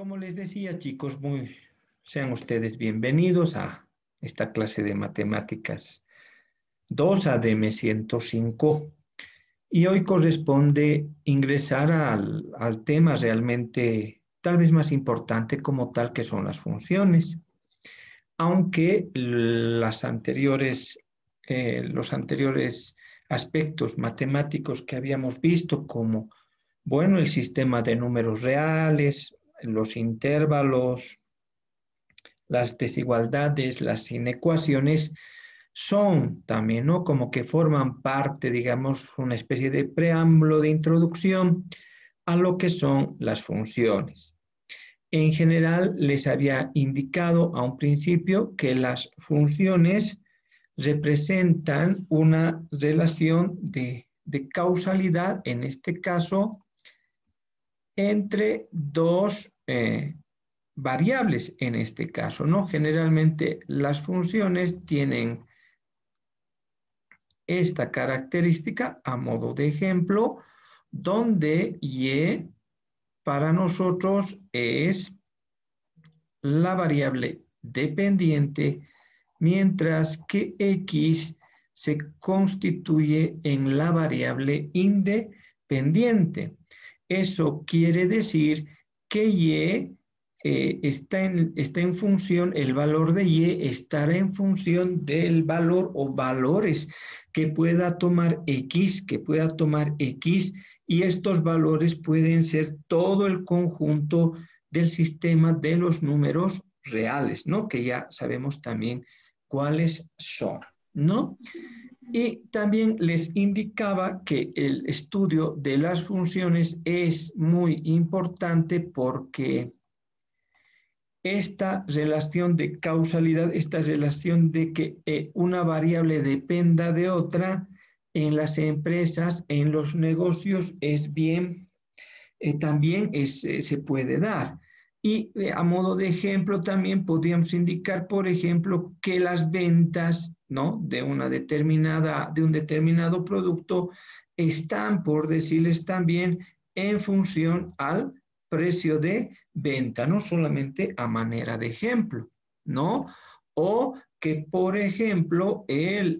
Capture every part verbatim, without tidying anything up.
Como les decía, chicos, muy, sean ustedes bienvenidos a esta clase de matemáticas dos A D M ciento cinco. Y hoy corresponde ingresar al, al tema realmente tal vez más importante como tal, que son las funciones. Aunque las anteriores, eh, los anteriores aspectos matemáticos que habíamos visto, como, bueno, el sistema de números reales, los intervalos, las desigualdades, las inecuaciones, son también, ¿no? Como que forman parte, digamos, una especie de preámbulo de introducción a lo que son las funciones. En general, les había indicado a un principio que las funciones representan una relación de, de causalidad, en este caso, entre dos eh, variables, en este caso, ¿no? Generalmente las funciones tienen esta característica a modo de ejemplo, donde y para nosotros es la variable dependiente, mientras que x se constituye en la variable independiente. Eso quiere decir que y eh, está, en, está en función, el valor de y estará en función del valor o valores que pueda tomar x, que pueda tomar x, y estos valores pueden ser todo el conjunto del sistema de los números reales, ¿no? Que ya sabemos también cuáles son, ¿no? Y también les indicaba que el estudio de las funciones es muy importante porque esta relación de causalidad, esta relación de que eh, una variable dependa de otra en las empresas, en los negocios, es bien, eh, también es, eh, se puede dar. Y eh, a modo de ejemplo también podríamos indicar, por ejemplo, que las ventas, ¿no? de una determinada, de un determinado producto están, por decirles también, en función al precio de venta, no solamente a manera de ejemplo, ¿no? O que, por ejemplo, el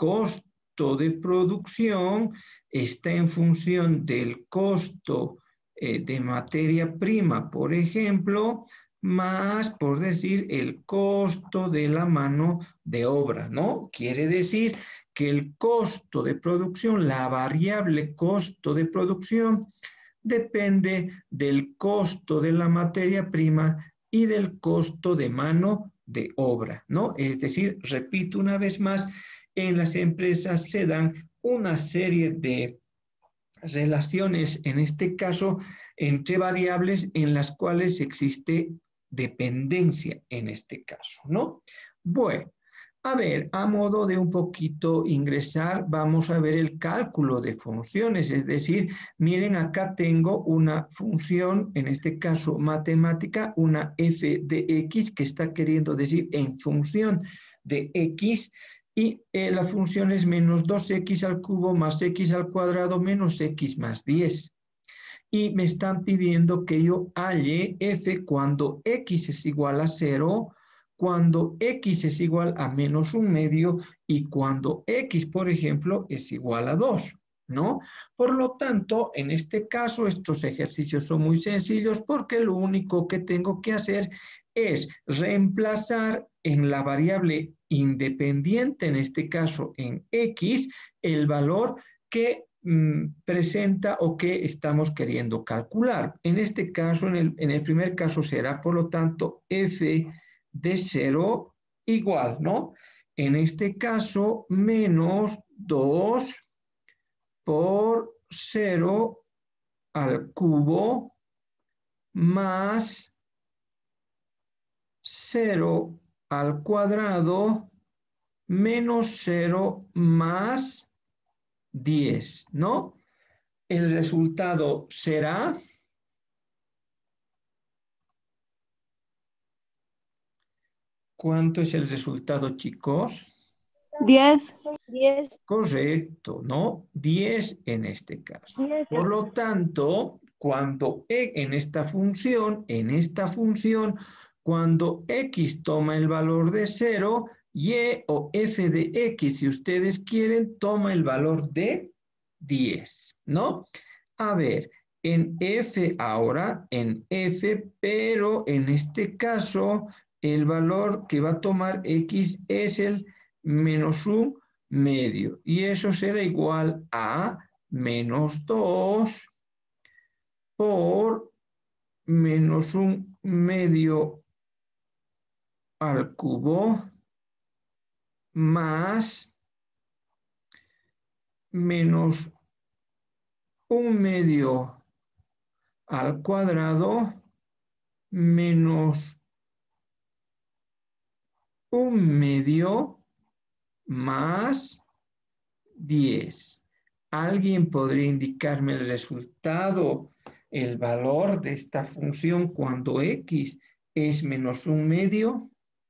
costo de producción está en función del costo eh, de materia prima, por ejemplo, más, por decir, el costo de la mano de obra, ¿no? Quiere decir que el costo de producción, la variable costo de producción, depende del costo de la materia prima y del costo de mano de obra, ¿no? Es decir, repito una vez más, en las empresas se dan una serie de relaciones, en este caso, entre variables en las cuales existe dependencia, en este caso, ¿no? Bueno, a ver, a modo de un poquito ingresar, vamos a ver el cálculo de funciones, es decir, miren, acá tengo una función, en este caso matemática, una f de x, que está queriendo decir en función de x, y eh, la función es menos dos x al cubo más x al cuadrado menos x más diez. Y me están pidiendo que yo halle f cuando x es igual a cero, cuando x es igual a menos un medio y cuando x, por ejemplo, es igual a dos, ¿no? Por lo tanto, en este caso, estos ejercicios son muy sencillos porque lo único que tengo que hacer es reemplazar en la variable independiente, en este caso en x, el valor que mmm, presenta o que estamos queriendo calcular. En este caso, en el, en el primer caso será, por lo tanto, f de cero igual, ¿no? En este caso, menos dos por cero al cubo más cero al cuadrado menos cero más diez, ¿no? El resultado será ¿cuánto es el resultado, chicos? diez. diez. Correcto, ¿no? diez en este caso. Por lo tanto, cuando e, en esta función, en esta función, cuando x toma el valor de cero, y o f de x, si ustedes quieren, toma el valor de diez, ¿no? A ver, en f ahora, en f, pero en este caso, el valor que va a tomar x es el menos un medio, y eso será igual a menos dos por menos un medio al cubo más menos un medio al cuadrado menos un medio más diez. ¿Alguien podría indicarme el resultado, el valor de esta función cuando x es menos un medio?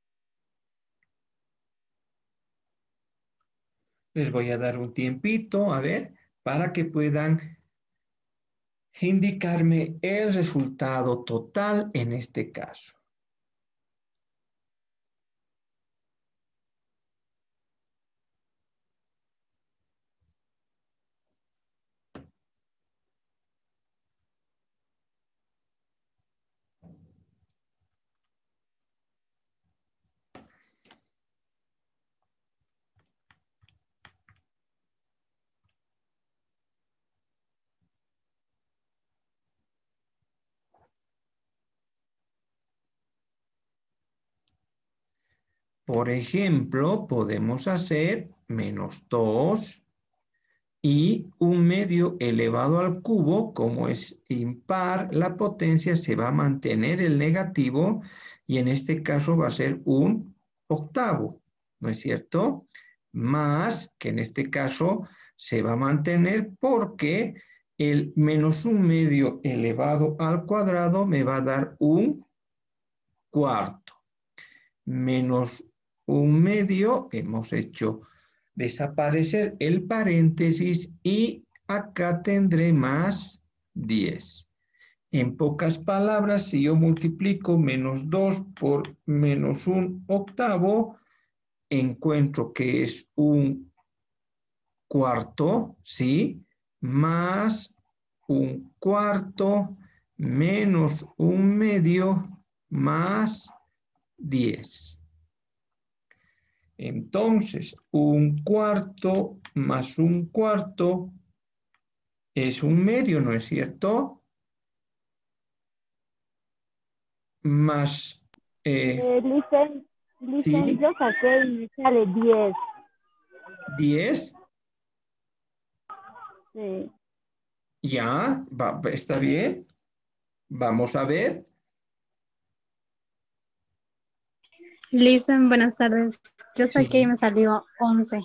Les voy a dar un tiempito, a ver, para que puedan indicarme el resultado total en este caso. Por ejemplo, podemos hacer menos dos y un medio elevado al cubo, como es impar, la potencia se va a mantener el negativo y en este caso va a ser un octavo, ¿no es cierto? Más, que en este caso se va a mantener porque el menos un medio elevado al cuadrado me va a dar un cuarto. Menos un medio, hemos hecho desaparecer el paréntesis y acá tendré más diez. En pocas palabras, si yo multiplico menos dos por menos un octavo, encuentro que es un cuarto, ¿sí? Más un cuarto menos un medio más diez. Entonces, un cuarto más un cuarto es un medio, ¿no es cierto? Más, eh, Eh, listen, listen, ¿sí? yo saqué y me sale diez. diez, Sí. ya, va, está bien. Vamos a ver. Listen, buenas tardes. Yo saqué y Sí. me salió once.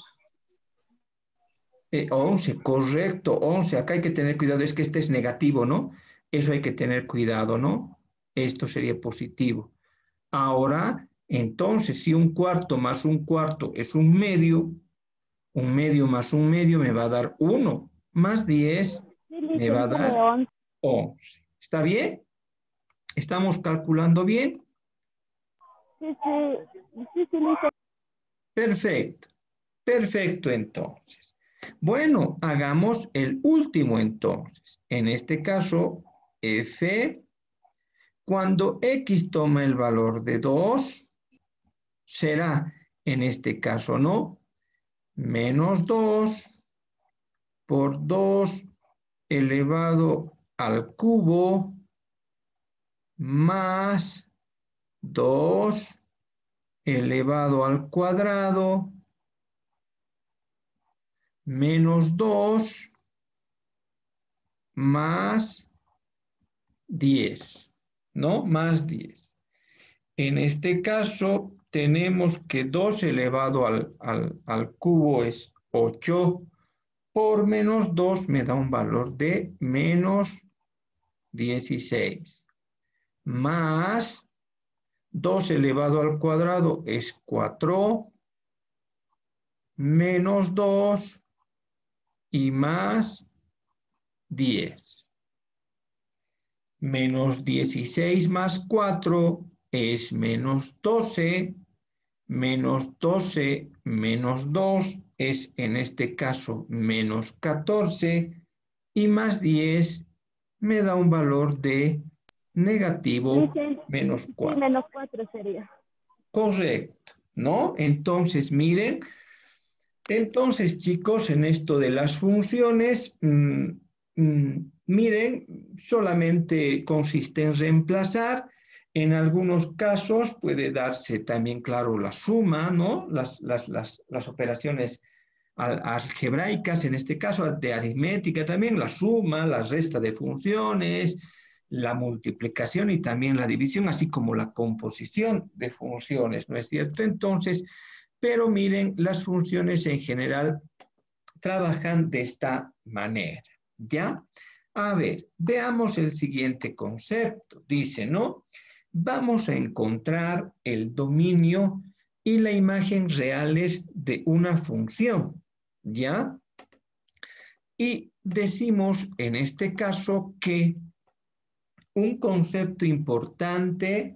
Eh, once, correcto, once. Acá hay que tener cuidado, es que este es negativo, ¿no? Eso hay que tener cuidado, ¿no? Esto sería positivo. Ahora, entonces, si un cuarto más un cuarto es un medio, un medio más un medio me va a dar uno, más diez Sí, me va listen, a sale dar once. once. ¿Está bien? ¿Estamos calculando bien? Sí, sí, sí, sí, listen. Perfecto, perfecto entonces. Bueno, hagamos el último entonces. En este caso, f, cuando x toma el valor de dos, será, en este caso, ¿no? Menos dos por dos elevado al cubo más dos elevado al cuadrado menos dos más diez, ¿no? Más diez. En este caso tenemos que dos elevado al, al, al cubo es ocho, por menos dos me da un valor de menos dieciséis, más dos elevado al cuadrado es cuatro, menos dos y más diez. Menos dieciséis más cuatro es menos doce. Menos doce menos dos es en este caso menos catorce. Y más diez me da un valor de negativo Dicen, menos sí, cuatro. menos cuatro sería. Correcto, ¿no? Entonces, miren, entonces, chicos, en esto de las funciones, mmm, mmm, miren, solamente consiste en reemplazar. En algunos casos puede darse también, claro, la suma, ¿no? Las, las, las, las operaciones algebraicas, en este caso de aritmética también, la suma, la resta de funciones, la multiplicación y también la división, así como la composición de funciones, ¿no es cierto? Entonces, pero miren, las funciones en general trabajan de esta manera, ¿ya? A ver, veamos el siguiente concepto. Dice, ¿no? Vamos a encontrar el dominio y la imagen reales de una función, ¿ya? Y decimos en este caso que un concepto importante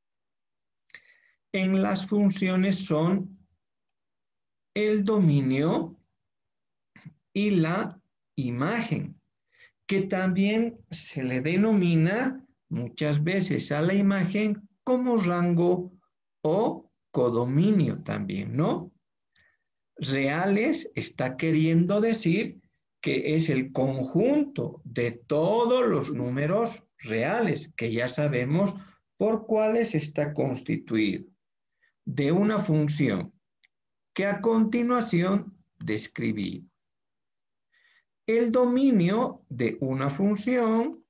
en las funciones son el dominio y la imagen, que también se le denomina muchas veces a la imagen como rango o codominio también, ¿no? Reales está queriendo decir que es el conjunto de todos los números reales, que ya sabemos por cuáles está constituido, de una función que a continuación describí. El dominio de una función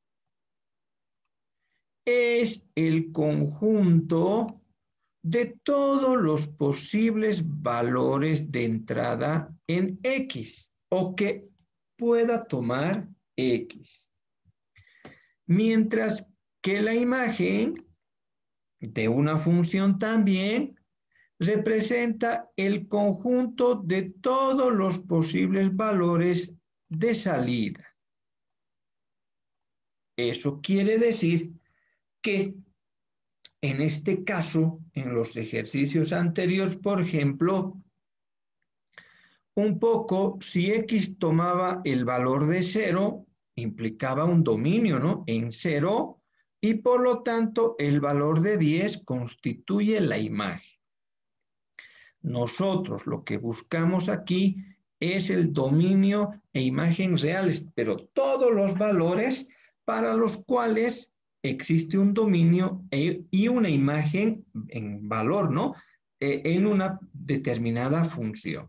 es el conjunto de todos los posibles valores de entrada en X o que pueda tomar X. Mientras que la imagen de una función también representa el conjunto de todos los posibles valores de salida. Eso quiere decir que en este caso, en los ejercicios anteriores, por ejemplo, un poco, si X tomaba el valor de cero, implicaba un dominio, ¿no? En cero, y por lo tanto el valor de diez constituye la imagen. Nosotros lo que buscamos aquí es el dominio e imagen reales, pero todos los valores para los cuales existe un dominio y una imagen en valor, ¿no? En una determinada función.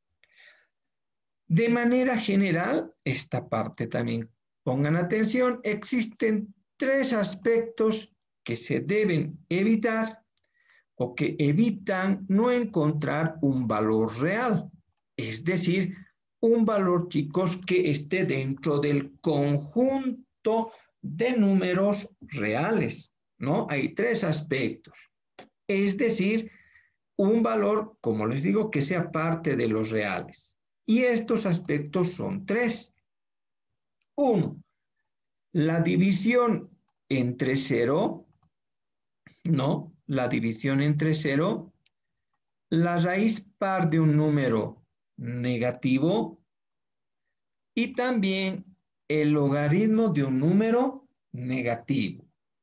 De manera general, esta parte también pongan atención, existen tres aspectos que se deben evitar o que evitan no encontrar un valor real, es decir, un valor, chicos, que esté dentro del conjunto de números reales, ¿no? Hay tres aspectos, es decir, un valor, como les digo, que sea parte de los reales. Y estos aspectos son tres. Uno, la división entre cero, ¿no? La división entre cero, la raíz par de un número negativo y también el logaritmo de un número negativo.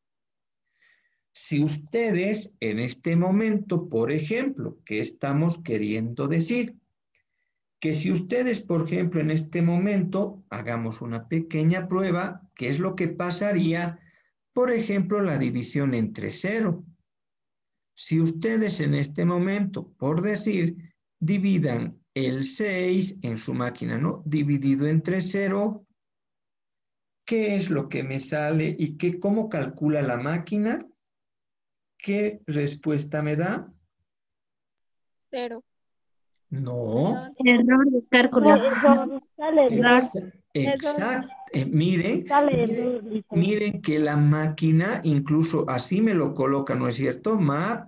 Si ustedes en este momento, por ejemplo, ¿qué estamos queriendo decir? Que si ustedes, por ejemplo, en este momento, hagamos una pequeña prueba, ¿qué es lo que pasaría? Por ejemplo, la división entre cero. Si ustedes en este momento, por decir, dividan el seis en su máquina, ¿no? Dividido entre cero, ¿qué es lo que me sale y qué, cómo calcula la máquina? ¿Qué respuesta me da? Cero. No. Error de cálculo. Error, sale error. Exacto. Eh, miren, Sale miren, error, dice. miren que la máquina, incluso así me lo coloca, ¿no es cierto? Mat,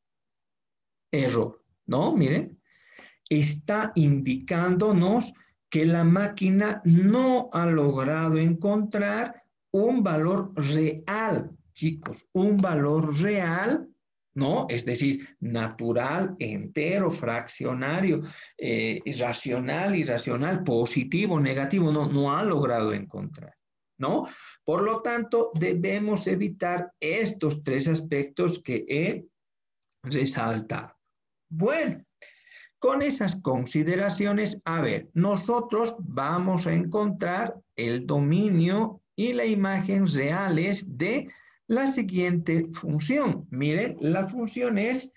error, ¿no? Miren, está indicándonos que la máquina no ha logrado encontrar un valor real, chicos, un valor real, ¿no? Es decir, natural, entero, fraccionario, eh, racional, irracional, positivo, negativo, no, no ha logrado encontrar, ¿no? Por lo tanto, debemos evitar estos tres aspectos que he resaltado. Bueno, con esas consideraciones, a ver, nosotros vamos a encontrar el dominio y la imagen reales de la siguiente función. Miren, la función es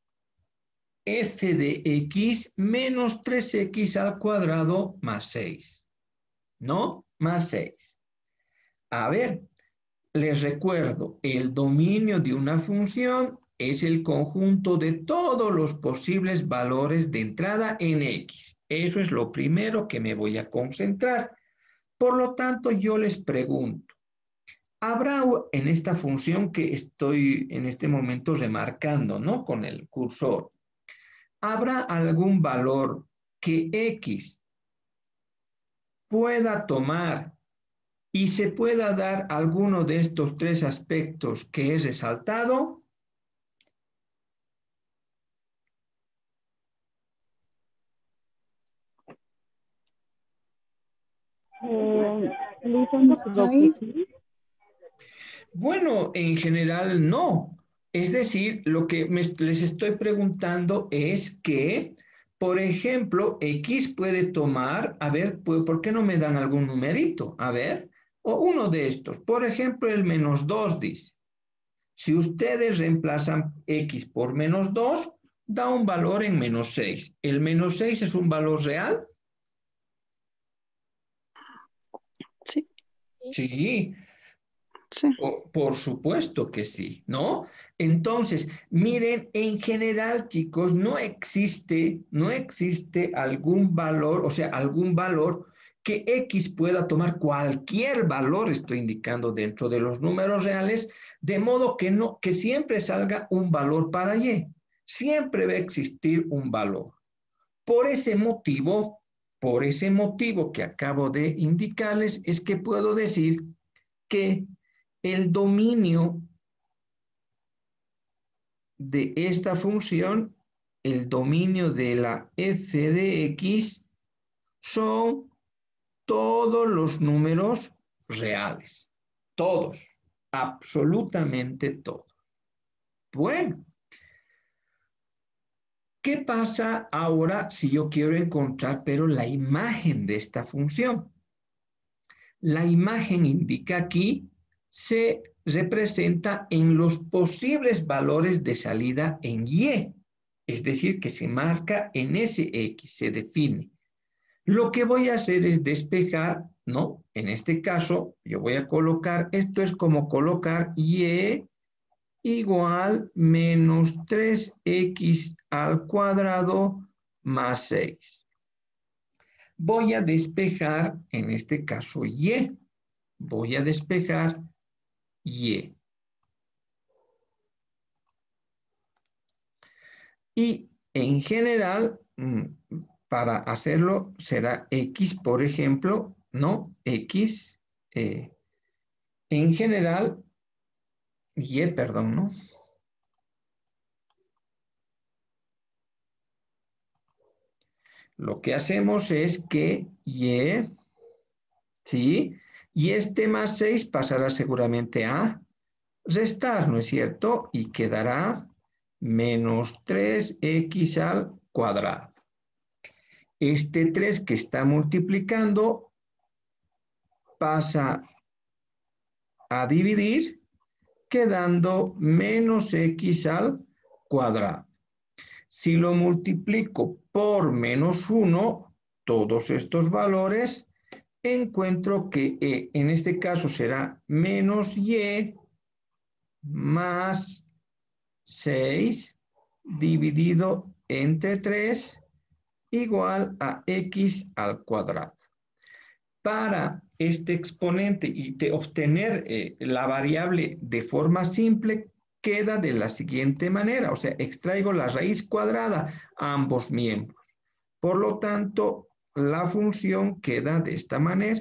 f de x menos tres x al cuadrado más seis, ¿no? Más seis. A ver, les recuerdo, el dominio de una función es el conjunto de todos los posibles valores de entrada en x. Eso es lo primero que me voy a concentrar. Por lo tanto, yo les pregunto, ¿habrá en esta función que estoy en este momento remarcando, ¿no? Con el cursor, ¿habrá algún valor que x pueda tomar y se pueda dar alguno de estos tres aspectos que he resaltado? Eh, Lisa, creo que sí. Bueno, en general no. Es decir, lo que me, les estoy preguntando es que, por ejemplo, X puede tomar, a ver, ¿por qué no me dan algún numerito? A ver, o uno de estos. Por ejemplo, el menos dos dice. Si ustedes reemplazan X por menos dos, da un valor en menos seis. ¿El menos seis es un valor real? Sí. Sí. Sí. Oh, por supuesto que sí, ¿no? Entonces, miren, en general, chicos, no existe, no existe algún valor, o sea, algún valor que X pueda tomar cualquier valor, estoy indicando, dentro de los números reales, de modo que no, que siempre salga un valor para Y. Siempre va a existir un valor. Por ese motivo, por ese motivo que acabo de indicarles, es que puedo decir que el dominio de esta función, el dominio de la f de x, son todos los números reales. Todos, absolutamente todos. Bueno, ¿qué pasa ahora si yo quiero encontrar, pero la imagen de esta función? La imagen indica aquí, se representa en los posibles valores de salida en Y, es decir, que se marca en ese X, se define. Lo que voy a hacer es despejar, ¿no? En este caso, yo voy a colocar, esto es como colocar Y igual menos tres x al cuadrado más seis. Voy a despejar, en este caso, Y. Voy a despejar Y. Y en general, para hacerlo, será X, por ejemplo, ¿no? X, eh, en general, Y, perdón, ¿no? Lo que hacemos es que Y, ¿sí? Y este más seis pasará seguramente a restar, ¿no es cierto? Y quedará menos tres x al cuadrado. Este tres que está multiplicando pasa a dividir, quedando menos x al cuadrado. Si lo multiplico por menos uno, todos estos valores, encuentro que e, en este caso será menos y más seis dividido entre tres igual a x al cuadrado. Para este exponente y de obtener eh, la variable de forma simple, queda de la siguiente manera, o sea, extraigo la raíz cuadrada a ambos miembros. Por lo tanto, la función queda de esta manera.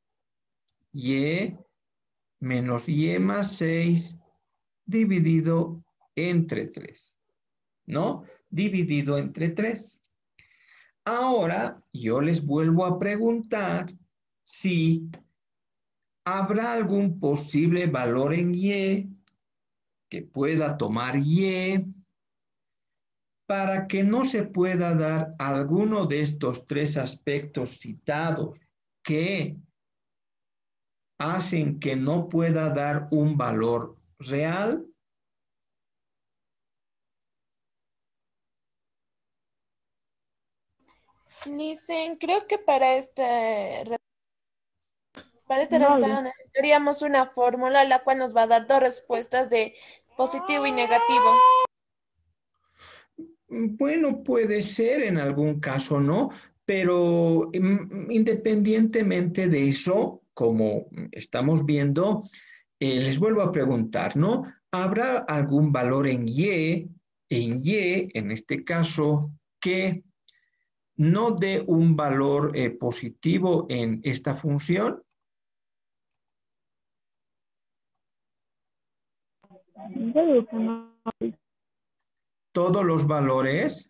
Y menos y más seis dividido entre tres. ¿No? Dividido entre tres. Ahora yo les vuelvo a preguntar si habrá algún posible valor en y que pueda tomar y para que no se pueda dar alguno de estos tres aspectos citados que hacen que no pueda dar un valor real. Dicen, creo que para este, re- para este No, resultado necesitaríamos una fórmula la cual nos va a dar dos respuestas de positivo y negativo. Bueno, puede ser en algún caso, ¿no? Pero mm, independientemente de eso, como estamos viendo, eh, les vuelvo a preguntar, ¿no? ¿Habrá algún valor en y, en y, en este caso, que no dé un valor eh, positivo en esta función? yo digo que no. Todos los valores.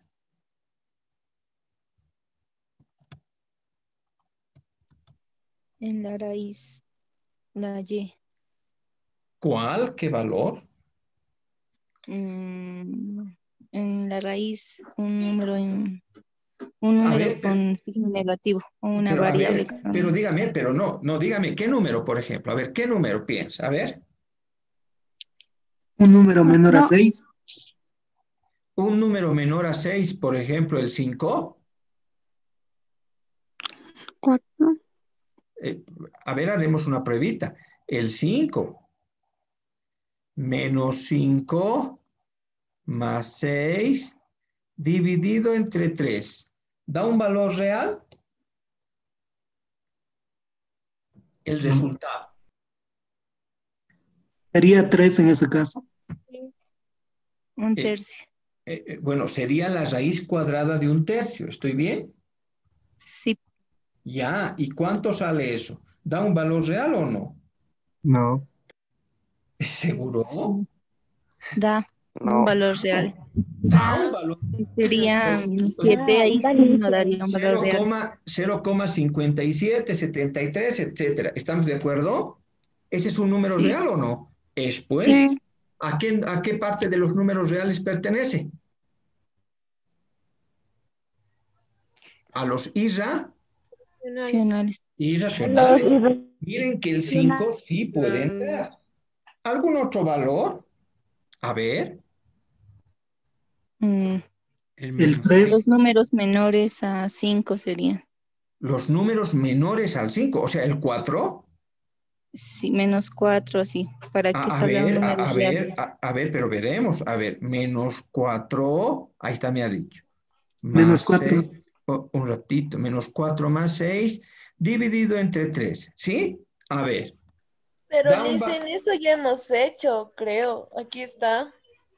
En la raíz, la Y. ¿Cuál? ¿Qué valor? Mm, en la raíz, un número en un A número ver, pero, con signo negativo o una pero a variable ver, pero con dígame, pero no, no, dígame, ¿qué número, por ejemplo? A ver, ¿qué número piensa? A ver, Un número No, menor a no, seis. un número menor a seis, por ejemplo, el cinco. cuatro. Eh, a ver, haremos una pruebita. El cinco menos cinco más seis dividido entre tres. ¿Da un valor real? El No. resultado. Sería tres en ese caso. un Eh, tercio. eh, eh, bueno, sería la raíz cuadrada de un tercio. ¿Estoy bien? Sí, Ya. ¿Y cuánto sale eso? ¿Da un valor real o no? No. ¿Seguro? sí, da un No. valor real. Da un valor. Y sería menos O sea, siete, Ah, ahí sí dale, no daría un valor real. cero coma cincuenta y siete, setenta y tres, etcétera. ¿Estamos de acuerdo? ¿Ese es un número Sí, real o no? Es pues, Sí, ¿a qué, a qué parte de los números reales pertenece? ¿A los irra, Racionales. racionales. irracionales? los Miren que el cinco irracionales. sí puede entrar. ¿Algún otro valor? A ver, Mm, El El menos tres. los seis. números menores a cinco serían. los números menores al cinco, o sea, el cuatro. Sí, menos cuatro, así, para que A, a salga un ver, a, número a real. ver, a, a ver, pero veremos. A ver, menos cuatro, ahí está, me ha dicho. Menos Más cuatro. seis, un ratito, menos cuatro más seis, dividido entre tres, ¿sí? A ver, Pero da un dicen, va- eso ya hemos hecho, creo. Aquí está.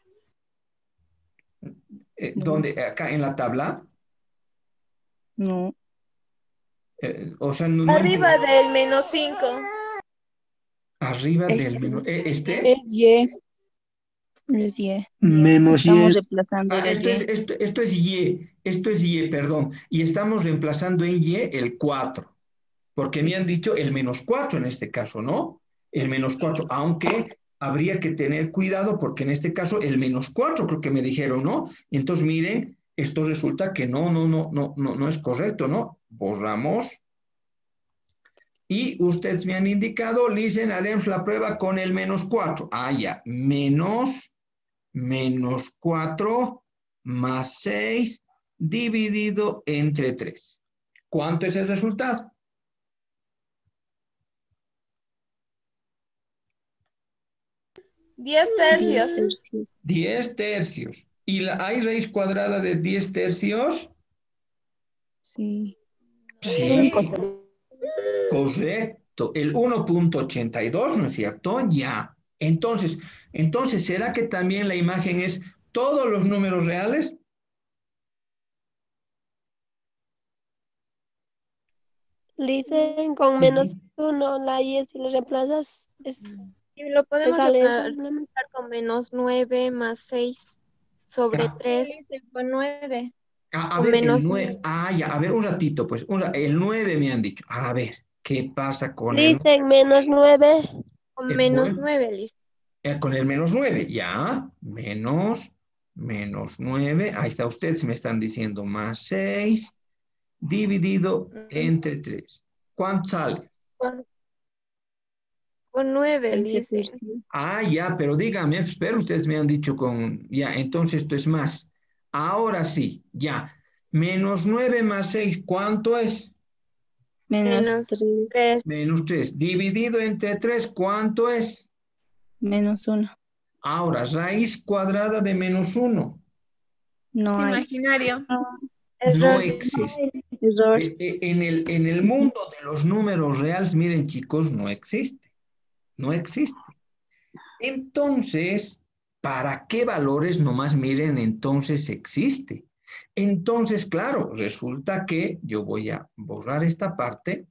eh, No, ¿dónde? Acá en la tabla, no, eh, o sea, no, no entiendo. Arriba del menos cinco. Arriba del este menú, eh, es ¿este? Y, es Y. Menos y Estamos es. reemplazando Ah, la esto es, Y. esto, esto es Y, esto es Y, perdón, y estamos reemplazando en Y el cuatro, porque me han dicho el menos cuatro en este caso, ¿no? El menos cuatro, aunque habría que tener cuidado porque en este caso el menos cuatro creo que me dijeron, ¿no? Entonces miren, esto resulta que no, no, no, no, no, no es correcto, ¿no? Borramos. Y ustedes me han indicado, dicen, haremos la prueba con el menos cuatro. Ah, ya, menos, menos cuatro más seis dividido entre tres. ¿Cuánto es el resultado? Diez diez tercios. tercios. diez tercios. ¿Y la, hay raíz cuadrada de diez tercios? Sí. Sí, correcto. El uno punto ochenta y dos, ¿no es cierto? Ya. Entonces, entonces, ¿será que también la imagen es todos los números reales? Dicen con menos uno, la Y si lo reemplazas, es, Y lo te podemos sale eso. reemplazar con menos nueve más seis sobre Ya. tres con nueve. A, a O ver, el menos nueve. Ah, ya, a ver, un ratito, pues. un ra- el nueve me han dicho. A ver, ¿qué pasa con el, Dicen menos nueve. Con el menos nueve? nueve, listo. Eh, con el menos nueve, ya. Menos, menos nueve. Ahí está usted, se me están diciendo más seis dividido entre tres. ¿Cuánto sale? Con, con nueve, El dice. siete tercios. Ah, ya, pero dígame, pero ustedes me han dicho con, ya, entonces esto es más. Ahora sí, ya. Menos nueve más seis, ¿cuánto es? Menos Menos tres. tres. Menos tres. Dividido entre tres, ¿cuánto es? Menos uno. Ahora, raíz cuadrada de menos uno. No Es hay. imaginario. No Error. existe. Error. E- e- En el, en el mundo de los números reales, miren chicos, no existe. No existe. Entonces, ¿para qué valores nomás miren entonces existe? Entonces, claro, resulta que yo voy a borrar esta parte.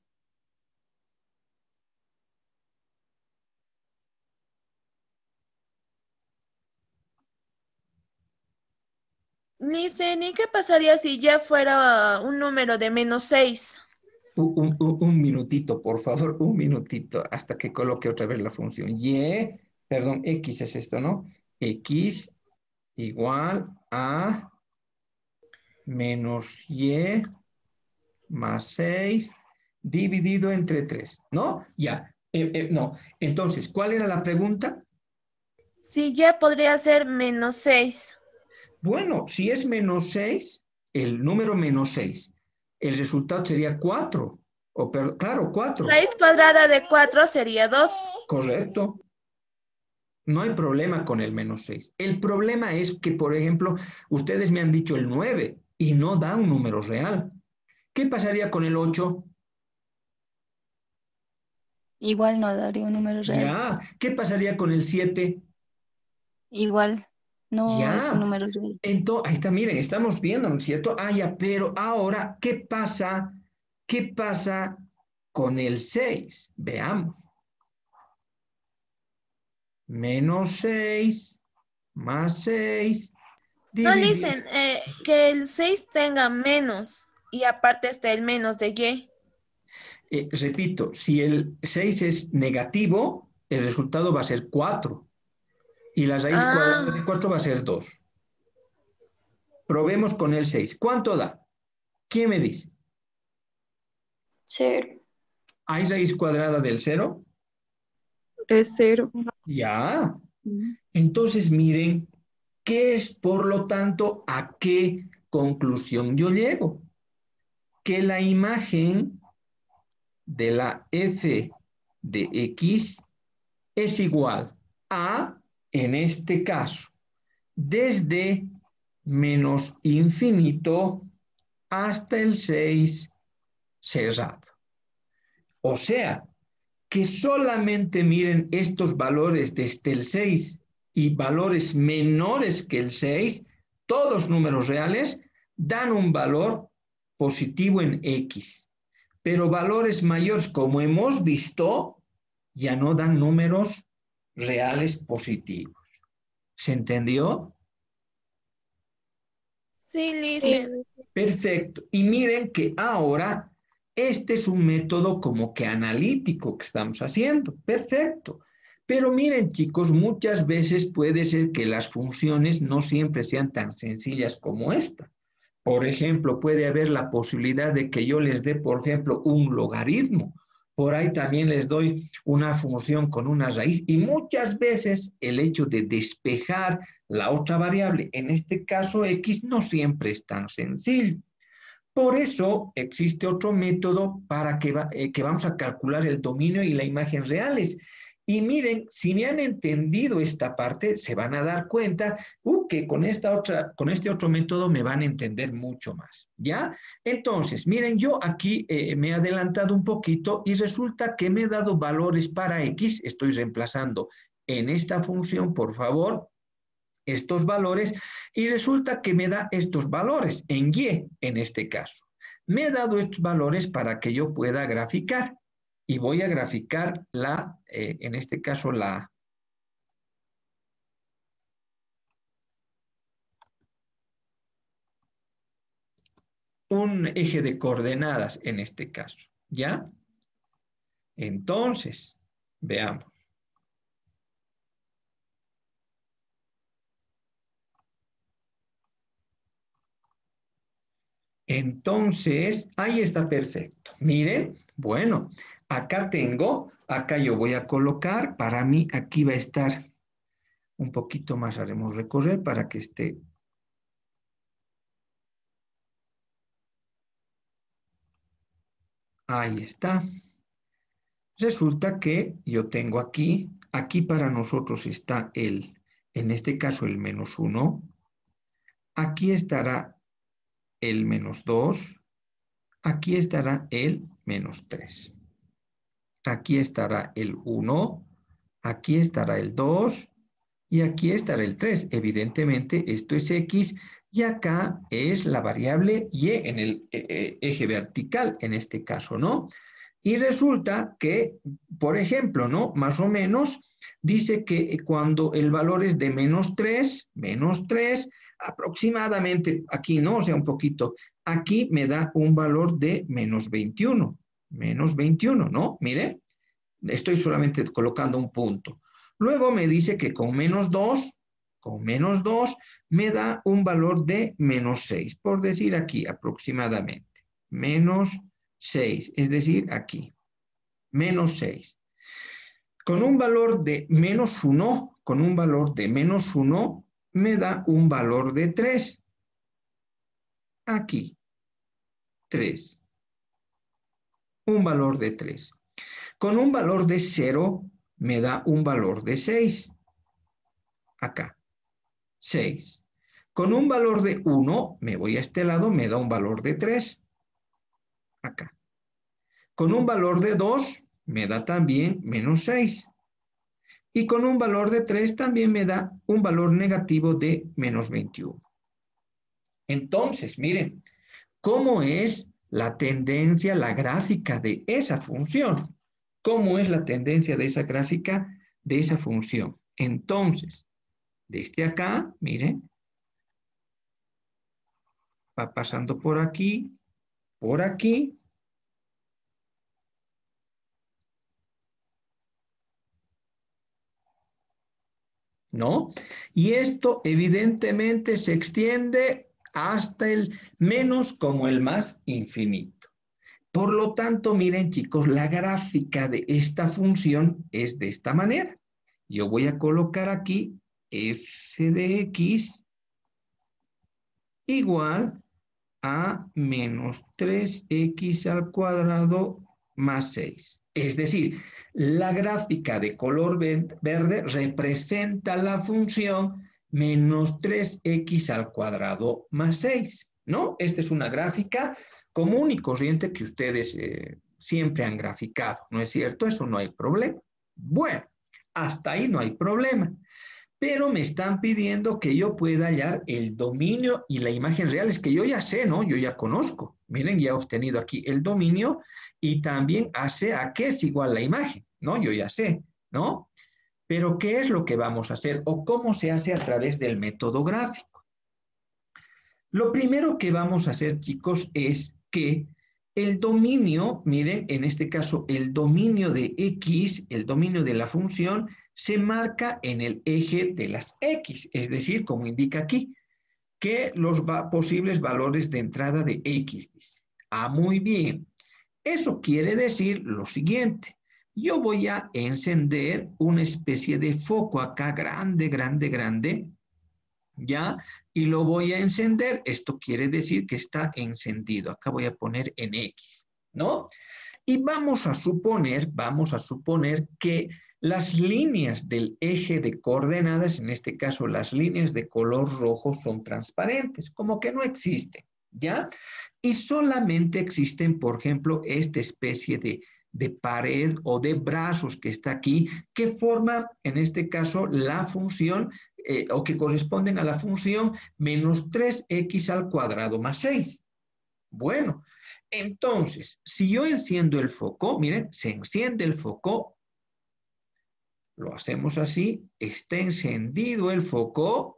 Dicen, ¿y qué pasaría si ya fuera un número de menos seis? Un, un- un- un minutito, por favor, un minutito, hasta que coloque otra vez la función. Y, perdón, X es esto, ¿no? X igual a menos Y más seis dividido entre tres, ¿no? Ya, eh, eh, no. Entonces, ¿cuál era la pregunta? Si ya podría ser menos seis. Bueno, si es menos seis, el número menos seis, el resultado sería cuatro. O, pero, claro, cuatro. Raíz cuadrada de cuatro sería dos. Correcto. No hay problema con el menos seis. El problema es que, por ejemplo, ustedes me han dicho el nueve y no da un número real. ¿Qué pasaría con el ocho? Igual no daría un número real. Ya. ¿Qué pasaría con el siete? Igual no es un Ya. número real. Entonces, ahí está, miren, estamos viendo, ¿no es cierto? Ah, ya, pero ahora, ¿qué pasa? ¿Qué pasa con el seis? Veamos. Menos seis más seis No dividido. dicen eh, que el seis tenga menos y aparte está el menos de Y. Eh, repito, si el seis es negativo, el resultado va a ser cuatro. Y la raíz Ah. cuadrada de cuatro va a ser dos. Probemos con el seis. ¿Cuánto da? ¿Quién me dice? Cero. ¿Hay raíz cuadrada del cero? Es cero. Ya. Entonces, miren, ¿qué es, por lo tanto, a qué conclusión yo llego? Que la imagen de la f de x es igual a, en este caso, desde menos infinito hasta el seis cerrado. O sea, que solamente miren estos valores desde el seis y valores menores que el seis, todos números reales, dan un valor positivo en X. Pero valores mayores, como hemos visto, ya no dan números reales positivos. ¿Se entendió? Sí, dicen. Perfecto. Y miren que ahora este es un método como que analítico que estamos haciendo. Perfecto. Pero miren, chicos, muchas veces puede ser que las funciones no siempre sean tan sencillas como esta. Por ejemplo, puede haber la posibilidad de que yo les dé, por ejemplo, un logaritmo. Por ahí también les doy una función con una raíz. Y muchas veces el hecho de despejar la otra variable, en este caso X, no siempre es tan sencillo. Por eso existe otro método para que, va, eh, que vamos a calcular el dominio y la imagen reales. Y miren, si me han entendido esta parte, se van a dar cuenta uh, que con, esta otra, con este otro método me van a entender mucho más, ¿ya? Entonces, miren, yo aquí eh, me he adelantado un poquito y resulta que me he dado valores para X, estoy reemplazando en esta función, por favor, estos valores, y resulta que me da estos valores en Y, en este caso. Me ha dado estos valores para que yo pueda graficar. Y voy a graficar la, eh, en este caso, la... un eje de coordenadas en este caso, ¿ya? Entonces, veamos. Entonces, ahí está perfecto. Miren, bueno, acá tengo, acá yo voy a colocar, para mí aquí va a estar un poquito más, haremos recorrer para que esté. Ahí está. Resulta que yo tengo aquí, aquí para nosotros está el, en este caso el menos uno, aquí estará el menos dos, aquí estará el menos tres. Aquí estará el uno, aquí estará el dos y aquí estará el tres. Evidentemente esto es X y acá es la variable Y en el eh, eje vertical, en este caso, ¿no? Y resulta que, por ejemplo, ¿no? Más o menos dice que cuando el valor es de menos tres, menos tres, aproximadamente, aquí no, o sea, un poquito, aquí me da un valor de menos veintiuno, menos veintiuno, ¿no? Mire, estoy solamente colocando un punto. Luego me dice que con menos dos, con menos dos, me da un valor de menos seis, por decir aquí aproximadamente, menos seis, es decir, aquí, menos seis. Con un valor de menos uno, con un valor de menos uno, me da un valor de tres. Aquí, tres. Un valor de tres. Con un valor de cero, me da un valor de seis. Acá, seis. Con un valor de uno, me voy a este lado, me da un valor de tres. Acá. Con un valor de dos, me da también menos seis. Y con un valor de tres también me da un valor negativo de menos veintiuno. Entonces, miren, ¿cómo es la tendencia, la gráfica de esa función? ¿Cómo es la tendencia de esa gráfica de esa función? Entonces, desde acá, miren, va pasando por aquí, por aquí, ¿no? Y esto evidentemente se extiende hasta el menos como el más infinito. Por lo tanto, miren chicos, la gráfica de esta función es de esta manera. Yo voy a colocar aquí f de x igual a menos tres x al cuadrado más seis. Es decir, la gráfica de color verde representa la función menos tres x al cuadrado más seis, ¿no? Esta es una gráfica común y corriente que ustedes eh, siempre han graficado, ¿no es cierto? Eso no hay problema. Bueno, hasta ahí no hay problema. Pero me están pidiendo que yo pueda hallar el dominio y la imagen real. Es que yo ya sé, ¿no? Yo ya conozco. Miren, ya he obtenido aquí el dominio y también sé a qué es igual la imagen, ¿no? Yo ya sé, ¿no? Pero ¿qué es lo que vamos a hacer o cómo se hace a través del método gráfico? Lo primero que vamos a hacer, chicos, es que el dominio, miren, en este caso, el dominio de x, el dominio de la función, se marca en el eje de las x, es decir, como indica aquí, que los va posibles valores de entrada de x, dice. Ah, muy bien. Eso quiere decir lo siguiente. Yo voy a encender una especie de foco acá, grande, grande, grande, ¿ya? Y lo voy a encender. Esto quiere decir que está encendido. Acá voy a poner en X, ¿no? Y vamos a suponer, vamos a suponer que las líneas del eje de coordenadas, en este caso las líneas de color rojo, son transparentes, como que no existen, ¿ya? Y solamente existen, por ejemplo, esta especie de, de pared o de brazos que está aquí, que forman, en este caso, la función, eh, o que corresponden a la función menos tres x al cuadrado más seis. Bueno, Entonces, si yo enciendo el foco, miren, se enciende el foco, lo hacemos así, está encendido el foco.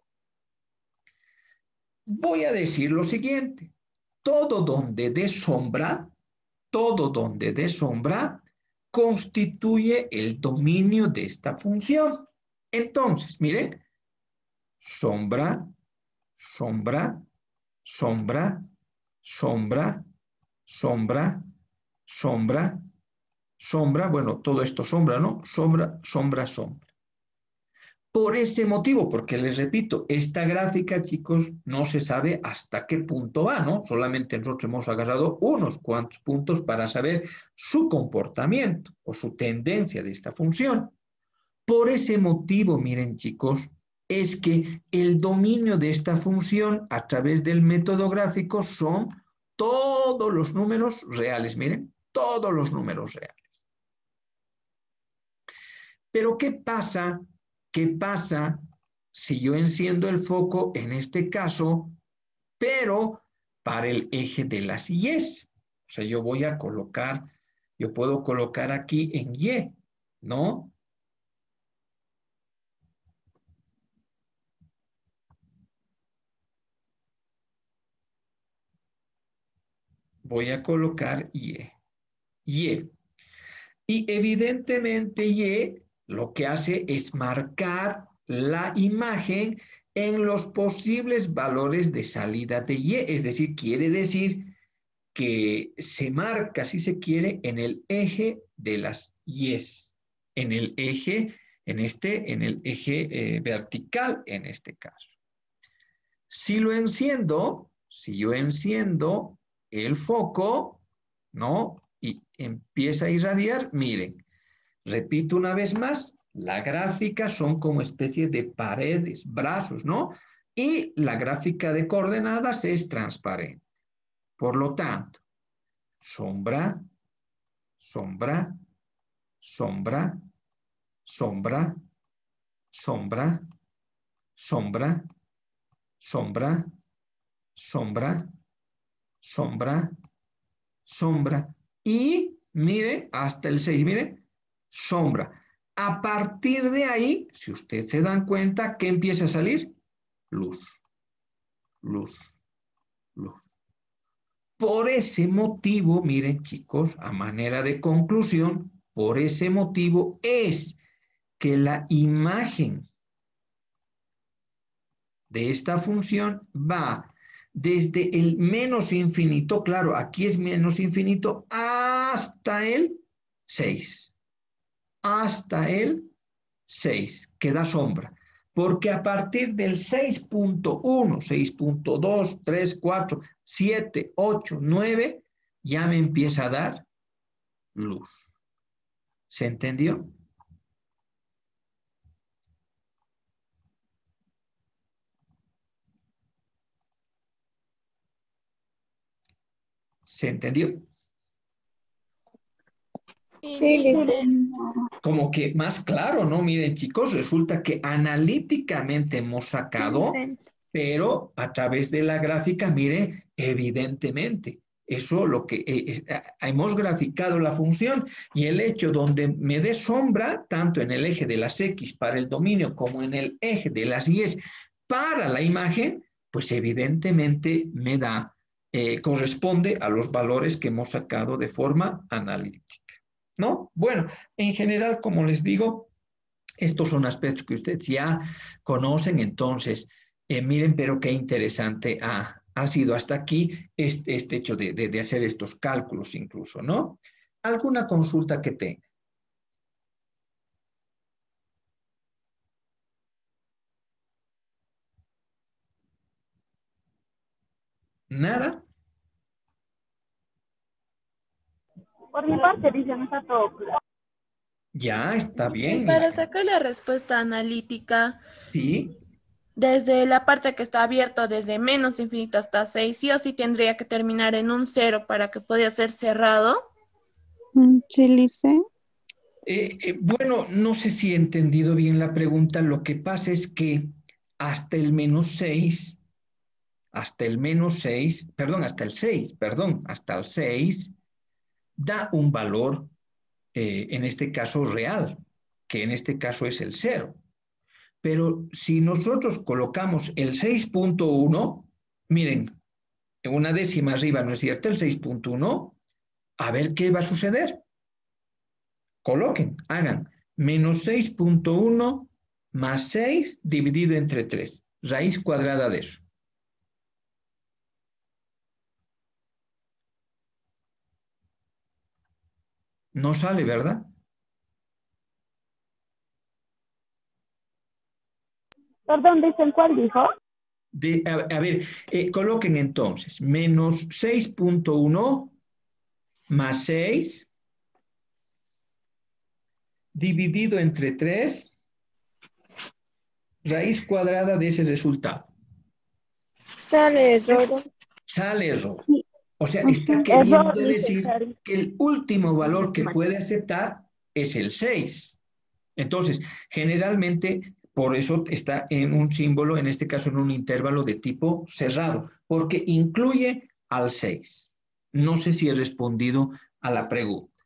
Voy a decir lo siguiente, todo donde dé sombra, todo donde dé sombra, constituye el dominio de esta función. Entonces, miren, sombra, sombra, sombra, sombra, sombra, sombra, sombra, bueno, todo esto sombra, ¿no? Sombra, sombra, sombra. Por ese motivo, porque les repito, esta gráfica, chicos, no se sabe hasta qué punto va, ¿no? Solamente nosotros hemos agarrado unos cuantos puntos para saber su comportamiento o su tendencia de esta función. Por ese motivo, miren, chicos, es que el dominio de esta función a través del método gráfico son todos los números reales, miren, todos los números reales. Pero ¿qué pasa? ¿Qué pasa si yo enciendo el foco en este caso, pero para el eje de las Y? O sea, yo voy a colocar, yo puedo colocar aquí en Y, ¿no? Voy a colocar Y. Y. Y evidentemente Y lo que hace es marcar la imagen en los posibles valores de salida de Y. Es decir, quiere decir que se marca, si se quiere, en el eje de las Y's. En el eje, en este, en el eje eh, vertical, en este caso. Si lo enciendo, si yo enciendo el foco, ¿no? Y empieza a irradiar, miren, repito una vez más, la gráfica son como especie de paredes, brazos, ¿no? Y la gráfica de coordenadas es transparente. Por lo tanto, sombra, sombra, sombra, sombra, sombra, sombra, sombra, sombra, sombra, sombra. Y mire, hasta el seis, mire, sombra. A partir de ahí, si ustedes se dan cuenta, ¿qué empieza a salir? Luz, luz, luz. Por ese motivo, miren chicos, a manera de conclusión, por ese motivo es que la imagen de esta función va desde el menos infinito, claro, aquí es menos infinito, hasta el seis. Hasta el seis, que da sombra. Porque a partir del seis punto uno, seis punto dos, tres, cuatro, siete, ocho, nueve, ya me empieza a dar luz. ¿Se entendió? ¿Se entendió? Sí, listo. Como que más claro, ¿no? Miren, chicos, resulta que analíticamente hemos sacado, pero a través de la gráfica, mire, evidentemente, eso lo que eh, es, eh, hemos graficado la función y el hecho donde me dé sombra, tanto en el eje de las X para el dominio como en el eje de las Y para la imagen, pues evidentemente me da, eh, corresponde a los valores que hemos sacado de forma analítica. ¿No? Bueno, en general, como les digo, estos son aspectos que ustedes ya conocen, entonces, eh, miren, pero qué interesante ha, ha sido hasta aquí este, este hecho de, de, de hacer estos cálculos incluso, ¿no? ¿Alguna consulta que tenga? ¿Nada? Por mi parte, dicen, está todo claro. Ya, está bien. Y para sacar la respuesta analítica, Sí. desde la parte que está abierto desde menos infinito hasta seis, sí o sí tendría que terminar en un cero para que pueda ser cerrado. Sí, Lice. Eh, eh, bueno, no sé si he entendido bien la pregunta. Lo que pasa es que hasta el menos seis, hasta el menos seis, perdón, hasta el seis, perdón, hasta el seis, da un valor, eh, en este caso real, que en este caso es el cero. Pero si nosotros colocamos el seis punto uno, miren, una décima arriba, ¿no es cierto? El seis punto uno, a ver qué va a suceder. Coloquen, hagan menos seis punto uno más seis dividido entre tres, raíz cuadrada de eso. No sale, ¿verdad? Perdón, ¿dicen cuál dijo? De, a, a ver, eh, coloquen entonces menos seis punto uno más seis dividido entre tres, raíz cuadrada de ese resultado. Sale error. Sale error. Sí. O sea, está Error, queriendo dice decir Sari. que el último valor que puede aceptar es el seis. Entonces, generalmente, por eso está en un símbolo, en este caso en un intervalo de tipo cerrado, porque incluye al seis. No sé si he respondido a la pregunta.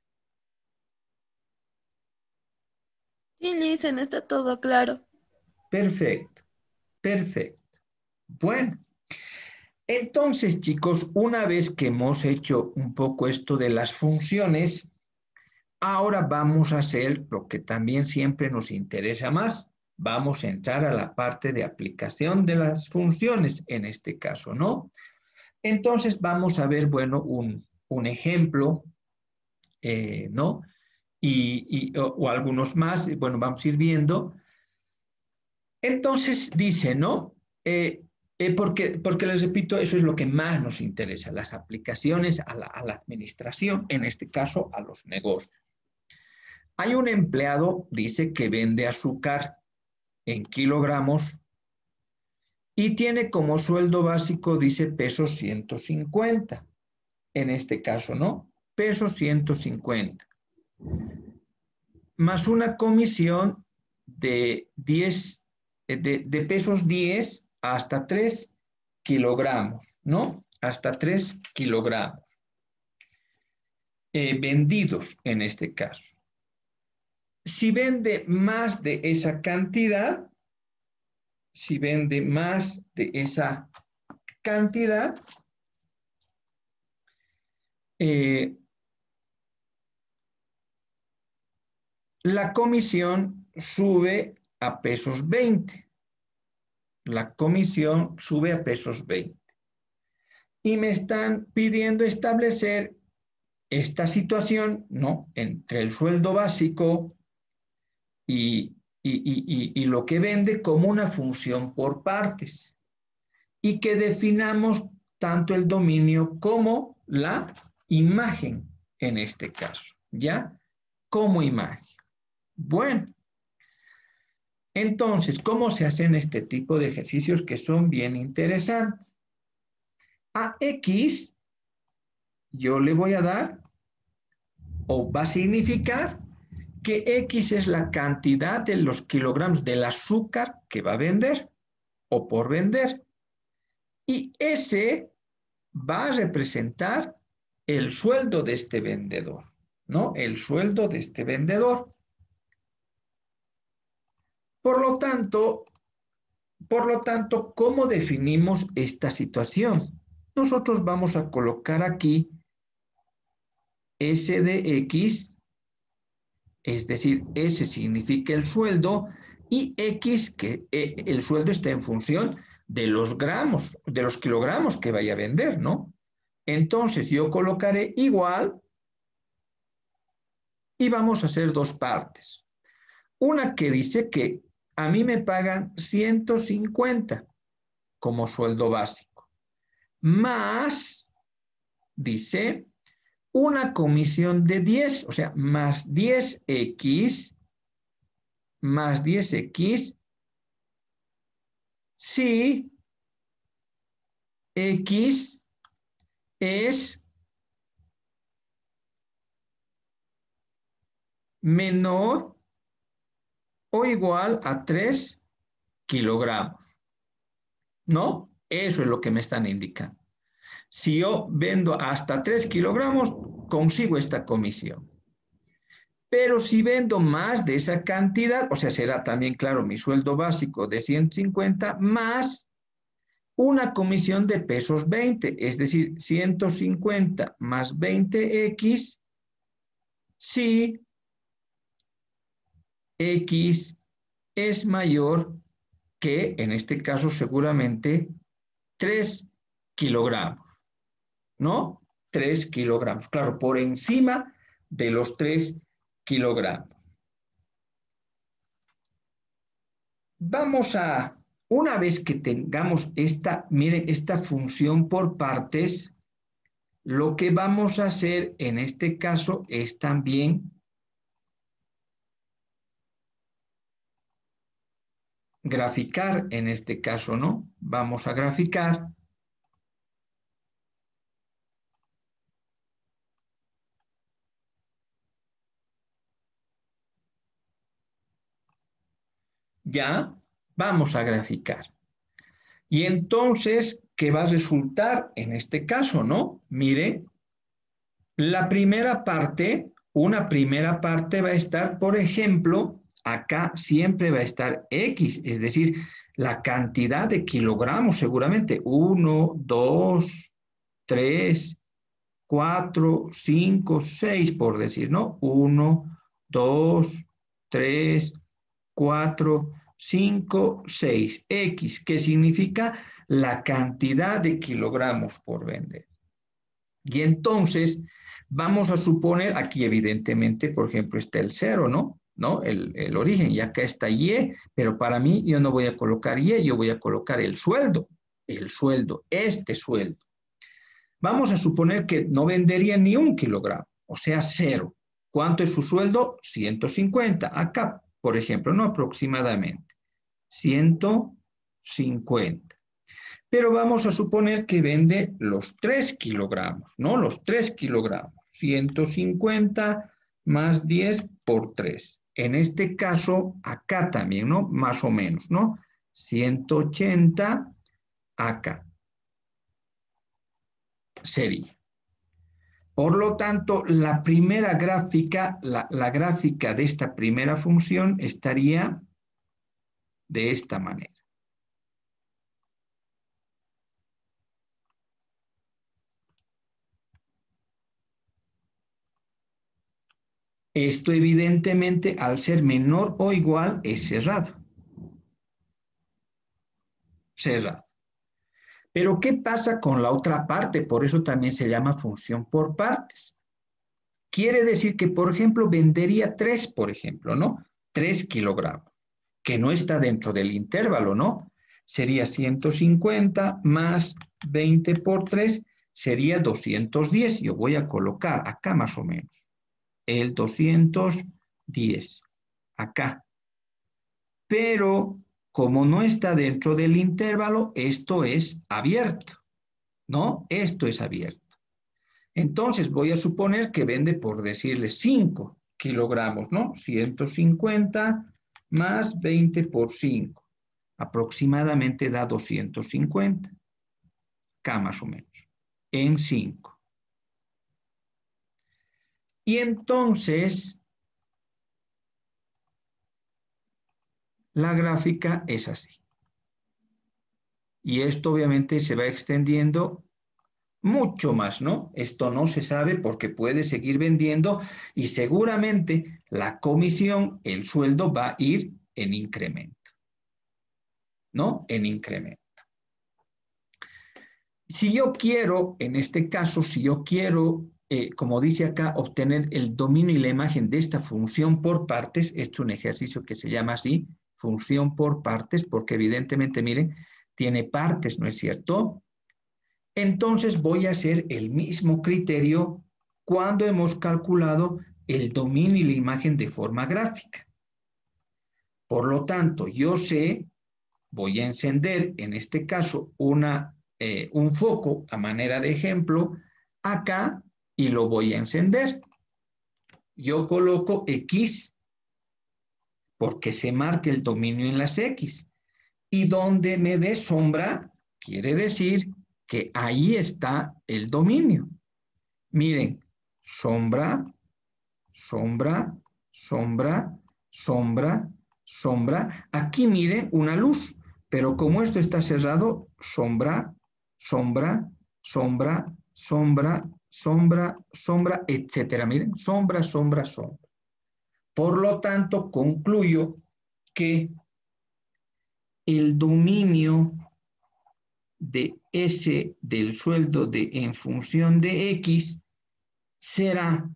Sí, Lisen, está todo claro. Perfecto, perfecto. Bueno, entonces, chicos, una vez que hemos hecho un poco esto de las funciones, ahora vamos a hacer lo que también siempre nos interesa más. Vamos a entrar a la parte de aplicación de las funciones, en este caso, ¿no? Entonces vamos a ver, bueno, un, un ejemplo, eh, ¿no? Y, y o, o algunos más, bueno, vamos a ir viendo. Entonces dice, ¿no? Eh, eh, porque, porque les repito, eso es lo que más nos interesa, las aplicaciones a la, a la administración, en este caso a los negocios. Hay un empleado, dice, que vende azúcar en kilogramos y tiene como sueldo básico, dice, pesos ciento cincuenta. En este caso, ¿no? Pesos ciento cincuenta. Más una comisión de, diez, de, de pesos diez hasta tres kilogramos, ¿no? Hasta tres kilogramos. Eh, vendidos en este caso. Si vende más de esa cantidad, si vende más de esa cantidad, eh, la comisión sube a pesos veinte. La comisión sube a pesos veinte. Y me están pidiendo establecer esta situación, ¿no? Entre el sueldo básico y, y, y, y, y lo que vende como una función por partes. Y que definamos tanto el dominio como la imagen en este caso, ¿ya? Como imagen. Bueno, entonces, ¿cómo se hacen este tipo de ejercicios que son bien interesantes? A X yo le voy a dar, o va a significar que X es la cantidad de los kilogramos del azúcar que va a vender o por vender. Y S va a representar el sueldo de este vendedor, ¿no? El sueldo de este vendedor. Por lo tanto, por lo tanto, ¿cómo definimos esta situación? Nosotros vamos a colocar aquí S de X, es decir, S significa el sueldo, y X, que eh, el sueldo está en función de los gramos, de los kilogramos que vaya a vender, ¿no? Entonces yo colocaré igual y vamos a hacer dos partes. Una que dice que a mí me pagan ciento cincuenta como sueldo básico, más, dice, una comisión de diez, o sea, más diez X, más diez X, si X es menor o igual a tres kilogramos, ¿no? Eso es lo que me están indicando. Si yo vendo hasta tres kilogramos, consigo esta comisión. Pero si vendo más de esa cantidad, o sea, será también, claro, mi sueldo básico de ciento cincuenta más una comisión de pesos veinte, es decir, ciento cincuenta más veinte equis, si X es mayor que, en este caso, seguramente tres kilogramos, ¿no? tres kilogramos, claro, por encima de los tres kilogramos. Vamos a, una vez que tengamos esta, miren, esta función por partes, lo que vamos a hacer en este caso es también graficar, en este caso, ¿no? Vamos a graficar. Ya, vamos a graficar. Y entonces, ¿qué va a resultar en este caso, no? Mire, la primera parte, una primera parte va a estar, por ejemplo, acá siempre va a estar X, es decir, la cantidad de kilogramos seguramente, uno, dos, tres, cuatro, cinco, seis, por decir, ¿no? uno, dos, tres, cuatro, cinco, seis. X, que significa la cantidad de kilogramos por vender. Y entonces vamos a suponer, aquí evidentemente, por ejemplo, está el cero, ¿no? ¿No? El, el origen, y acá está Y, pero para mí yo no voy a colocar Y, yo voy a colocar el sueldo, el sueldo, este sueldo. Vamos a suponer que no vendería ni un kilogramo, o sea, cero. ¿Cuánto es su sueldo? ciento cincuenta. Acá, por ejemplo, no aproximadamente, ciento cincuenta. Pero vamos a suponer que vende los tres kilogramos, ¿no? Los tres kilogramos. ciento cincuenta más diez por tres. En este caso, acá también, ¿no? Más o menos, ¿no? ciento ochenta acá. Sería. Por lo tanto, la primera gráfica, la, la gráfica de esta primera función estaría de esta manera. Esto evidentemente al ser menor o igual es cerrado. Cerrado. Pero ¿qué pasa con la otra parte? Por eso también se llama función por partes. Quiere decir que, por ejemplo, vendería tres, por ejemplo, ¿no? tres kilogramos, que no está dentro del intervalo, ¿no? Sería ciento cincuenta más veinte por tres, sería doscientos diez. Yo voy a colocar acá más o menos el doscientos diez, acá. Pero como no está dentro del intervalo, esto es abierto, ¿no? Esto es abierto. Entonces voy a suponer que vende, por decirle, cinco kilogramos, ¿no? ciento cincuenta más veinte por cinco. Aproximadamente da doscientos cincuenta. Acá más o menos. En cinco. Y entonces la gráfica es así. Y esto obviamente se va extendiendo mucho más, ¿no? Esto no se sabe porque puede seguir vendiendo y seguramente la comisión, el sueldo va a ir en incremento, ¿no? En incremento. Si yo quiero, en este caso, si yo quiero, eh, como dice acá, obtener el dominio y la imagen de esta función por partes, este es un ejercicio que se llama así, función por partes, porque evidentemente, miren, tiene partes, ¿no es cierto? Entonces voy a hacer el mismo criterio cuando hemos calculado el dominio y la imagen de forma gráfica. Por lo tanto, yo sé, voy a encender, en este caso, una, eh, un foco a manera de ejemplo, acá, y lo voy a encender. Yo coloco X, porque se marca el dominio en las X. Y donde me dé sombra, Quiere decir que ahí está el dominio. Miren, sombra, sombra, sombra, sombra, sombra. Aquí miren una luz, pero como esto está cerrado, sombra, sombra, sombra, sombra, sombra, sombra, etcétera. Miren, sombra, sombra, sombra. Por lo tanto, concluyo que el dominio de S del sueldo de en función de X será,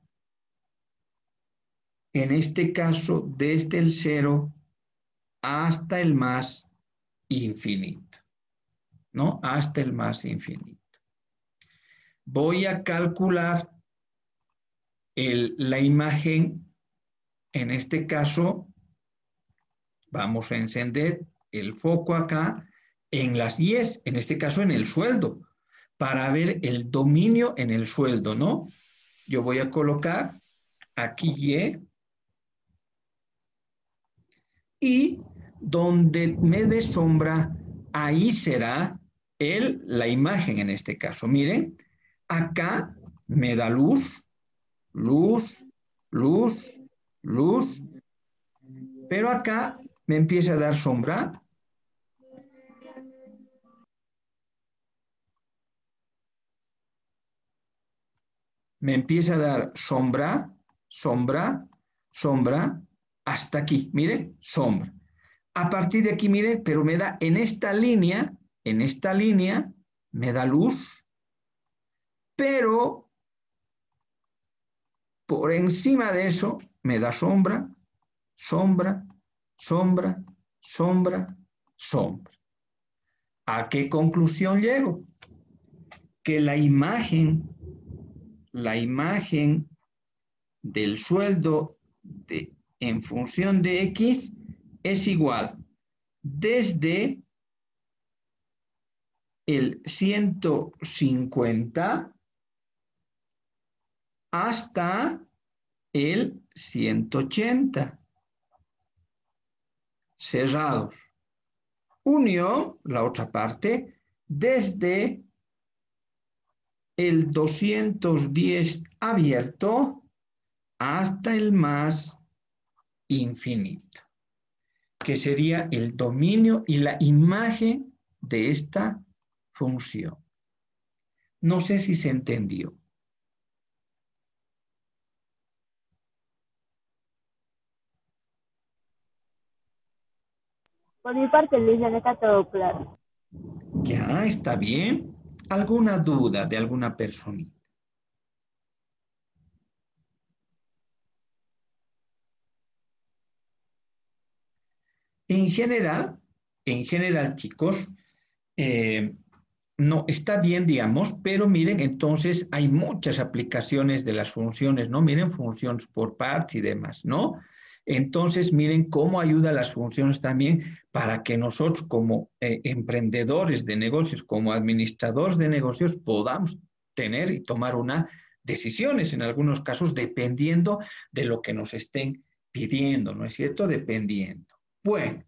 en este caso, desde el cero hasta el más infinito, ¿no? Hasta el más infinito. Voy a calcular el, la imagen, en este caso, vamos a encender el foco acá en las Y's, en este caso en el sueldo, para ver el dominio en el sueldo, ¿no? Yo voy a colocar aquí Y, y donde me dé sombra, ahí será el, la imagen en este caso. Miren, acá me da luz, luz, luz, luz, pero acá me empieza a dar sombra. Me empieza a dar sombra, sombra, sombra, hasta aquí, mire, sombra. A partir de aquí, mire, pero me da en esta línea, en esta línea, me da luz, pero por encima de eso me da sombra, sombra, sombra, sombra, sombra. ¿A qué conclusión llego? Que la imagen, la imagen del sueldo de, en función de X es igual desde el ciento cincuenta hasta el ciento ochenta. Cerrados. Unión, la otra parte, desde el doscientos diez abierto hasta el más infinito, que sería el dominio y la imagen de esta función. No sé si se entendió. Por mi parte, Liliana, está todo claro. Ya, está bien. ¿Alguna duda de alguna persona? En general, en general, chicos, eh, no, está bien, digamos, pero miren, entonces hay muchas aplicaciones de las funciones, ¿no? Miren, funciones por partes y demás, ¿no? Entonces, miren cómo ayudan las funciones también para que nosotros como eh, emprendedores de negocios, como administradores de negocios, podamos tener y tomar unas decisiones, en algunos casos, dependiendo de lo que nos estén pidiendo, ¿no es cierto? Dependiendo. Bueno.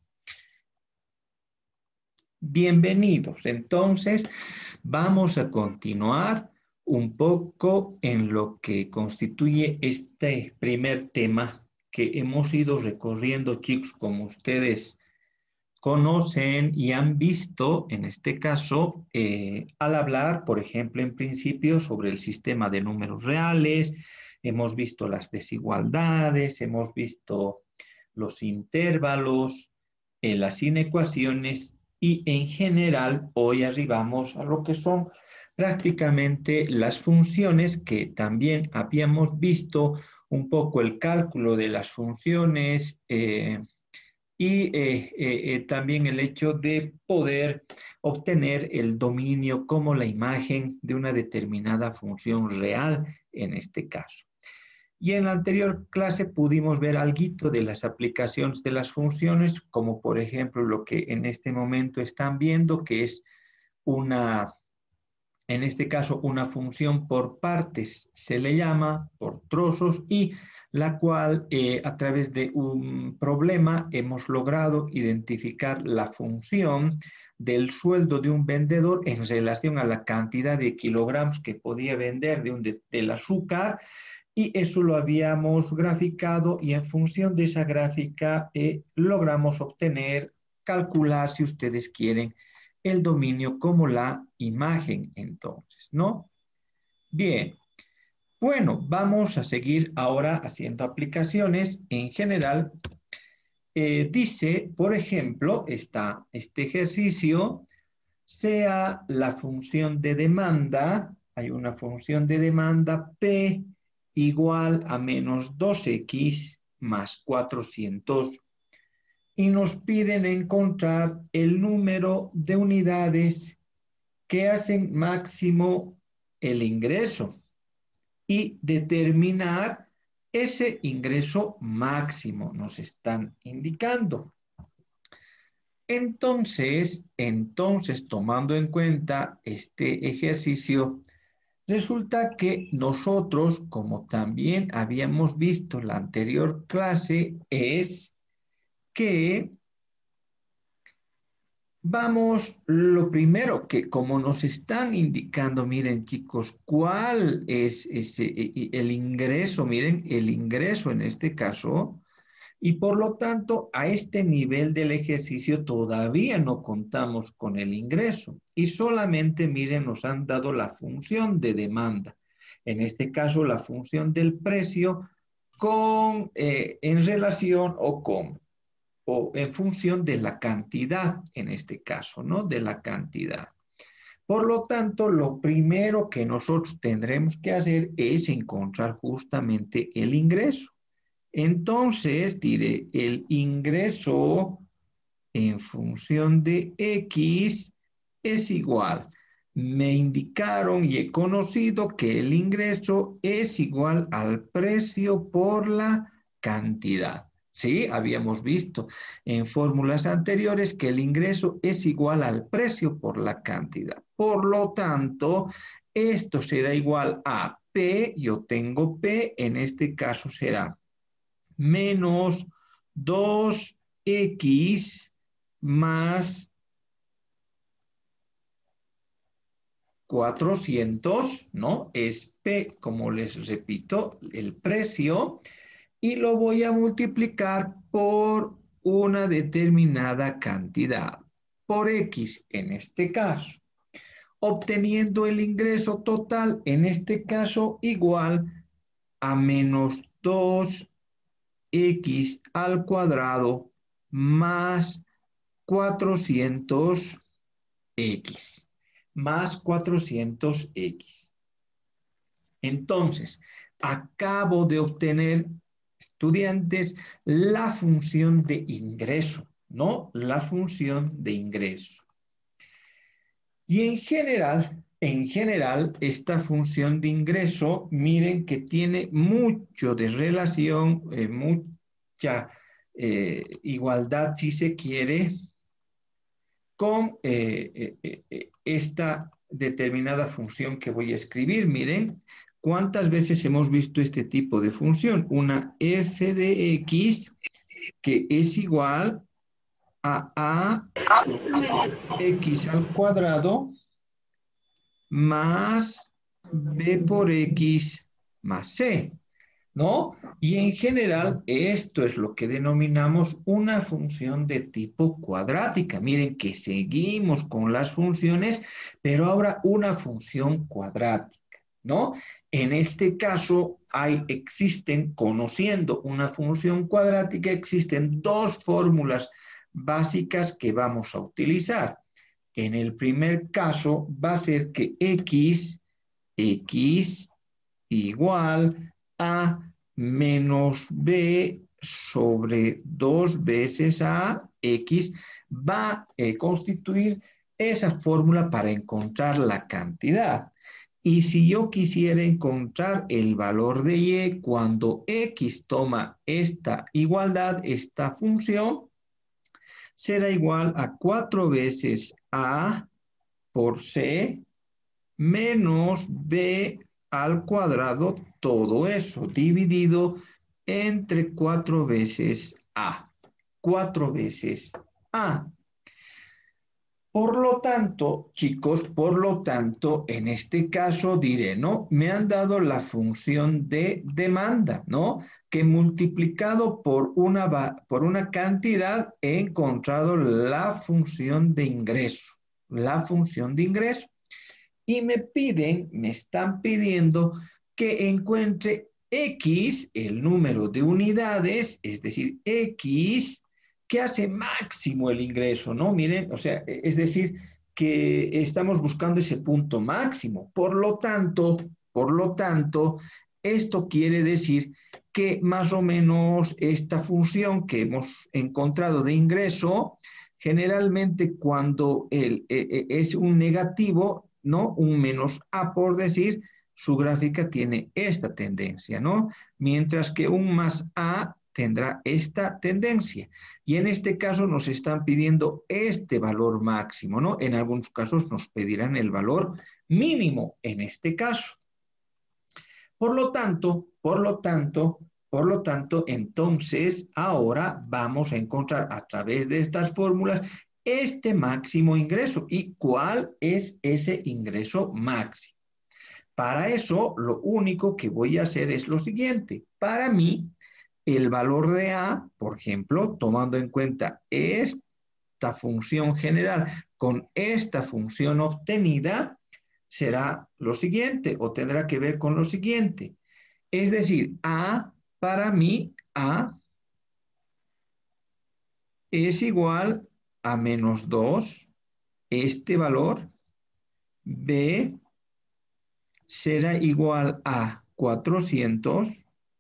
Bienvenidos. Entonces, vamos a continuar un poco en lo que constituye este primer tema que hemos ido recorriendo, chicos, como ustedes conocen y han visto, en este caso, eh, al hablar, por ejemplo, en principio, sobre el sistema de números reales, hemos visto las desigualdades, hemos visto los intervalos, eh, las inecuaciones. Y en general, hoy arribamos a lo que son prácticamente las funciones que también habíamos visto, un poco el cálculo de las funciones eh, y eh, eh, también el hecho de poder obtener el dominio como la imagen de una determinada función real en este caso. Y en la anterior clase pudimos ver algo de las aplicaciones de las funciones, como por ejemplo lo que en este momento están viendo, que es una en este caso una función por partes se le llama, por trozos, y la cual eh, a través de un problema hemos logrado identificar la función del sueldo de un vendedor en relación a la cantidad de kilogramos que podía vender de un, de, del azúcar, y eso lo habíamos graficado, y en función de esa gráfica eh, logramos obtener, calcular, si ustedes quieren, el dominio como la imagen, entonces, ¿no? Bien. Bueno, vamos a seguir ahora haciendo aplicaciones. En general, eh, dice, por ejemplo, está este ejercicio, sea la función de demanda, hay una función de demanda P igual a menos dos equis más cuatrocientos, y nos piden encontrar el número de unidades que hacen máximo el ingreso y determinar ese ingreso máximo, nos están indicando. Entonces, entonces, tomando en cuenta este ejercicio, resulta que nosotros, como también habíamos visto en la anterior clase, es que vamos, lo primero que como nos están indicando, miren chicos, ¿cuál es ese, el ingreso? Miren, el ingreso en este caso, y por lo tanto a este nivel del ejercicio todavía no contamos con el ingreso, y solamente, miren, nos han dado la función de demanda, en este caso la función del precio con, eh, en relación o con o en función de la cantidad, en este caso, ¿no? De la cantidad. Por lo tanto, lo primero que nosotros tendremos que hacer es encontrar justamente el ingreso. Entonces, diré, el ingreso en función de X es igual. Me indicaron y he conocido que el ingreso es igual al precio por la cantidad. Sí, habíamos visto en fórmulas anteriores que el ingreso es igual al precio por la cantidad. Por lo tanto, esto será igual a P, yo tengo P, en este caso será menos dos equis más cuatrocientos, ¿no? Es P, como les repito, el precio, y lo voy a multiplicar por una determinada cantidad, por X en este caso, obteniendo el ingreso total, en este caso, igual a menos dos equis al cuadrado más cuatrocientos equis, más cuatrocientos equis. Entonces, acabo de obtener, estudiantes, la función de ingreso, ¿no? La función de ingreso. Y en general, en general, esta función de ingreso, miren que tiene mucho de relación, eh, mucha eh, igualdad, si se quiere, con eh, eh, eh, esta determinada función que voy a escribir. Miren, ¿cuántas veces hemos visto este tipo de función? Una f de x que es igual a a x al cuadrado más b por x más c, ¿no? Y en general esto es lo que denominamos una función de tipo cuadrática. Miren que seguimos con las funciones, pero ahora una función cuadrática, ¿no? En este caso hay, existen, conociendo una función cuadrática, existen dos fórmulas básicas que vamos a utilizar. En el primer caso va a ser que x, x igual a menos b sobre dos veces a x va a eh, constituir esa fórmula para encontrar la cantidad. Y si yo quisiera encontrar el valor de y cuando x toma esta igualdad, esta función, será igual a cuatro veces a por c menos B al cuadrado, todo eso, dividido entre cuatro veces A. cuatro veces A. Por lo tanto, chicos, por lo tanto, en este caso diré, ¿no? Me han dado la función de demanda, ¿no? Que multiplicado por una, por una cantidad he encontrado la función de ingreso, la función de ingreso. Y me piden, me están pidiendo que encuentre X, el número de unidades, es decir, X, que hace máximo el ingreso, ¿no? Miren, o sea, es decir, que estamos buscando ese punto máximo. Por lo tanto, por lo tanto, esto quiere decir que más o menos esta función que hemos encontrado de ingreso, generalmente cuando el, eh, es un negativo, ¿no? Un menos A, por decir, su gráfica tiene esta tendencia, ¿no? Mientras que un más A tendrá esta tendencia. Y en este caso nos están pidiendo este valor máximo, ¿no? En algunos casos nos pedirán el valor mínimo, en este caso. Por lo tanto, por lo tanto, por lo tanto, entonces ahora vamos a encontrar a través de estas fórmulas este máximo ingreso. ¿Y cuál es ese ingreso máximo? Para eso, lo único que voy a hacer es lo siguiente. Para mí, el valor de A, por ejemplo, tomando en cuenta esta función general con esta función obtenida, será lo siguiente, o tendrá que ver con lo siguiente. Es decir, A, para mí, A es igual a menos dos, este valor. B será igual a cuatrocientos.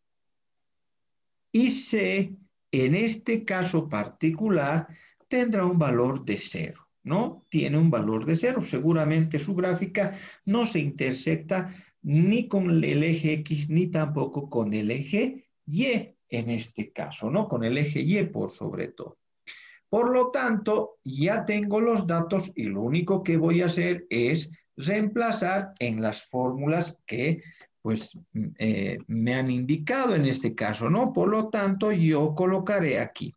Y C, en este caso particular, tendrá un valor de cero, ¿no? Tiene un valor de cero. Seguramente su gráfica no se intersecta ni con el eje X, ni tampoco con el eje Y, en este caso, ¿no? Con el eje Y por sobre todo. Por lo tanto, ya tengo los datos y lo único que voy a hacer es reemplazar en las fórmulas que pues eh, me han indicado en este caso, ¿no? Por lo tanto, yo colocaré aquí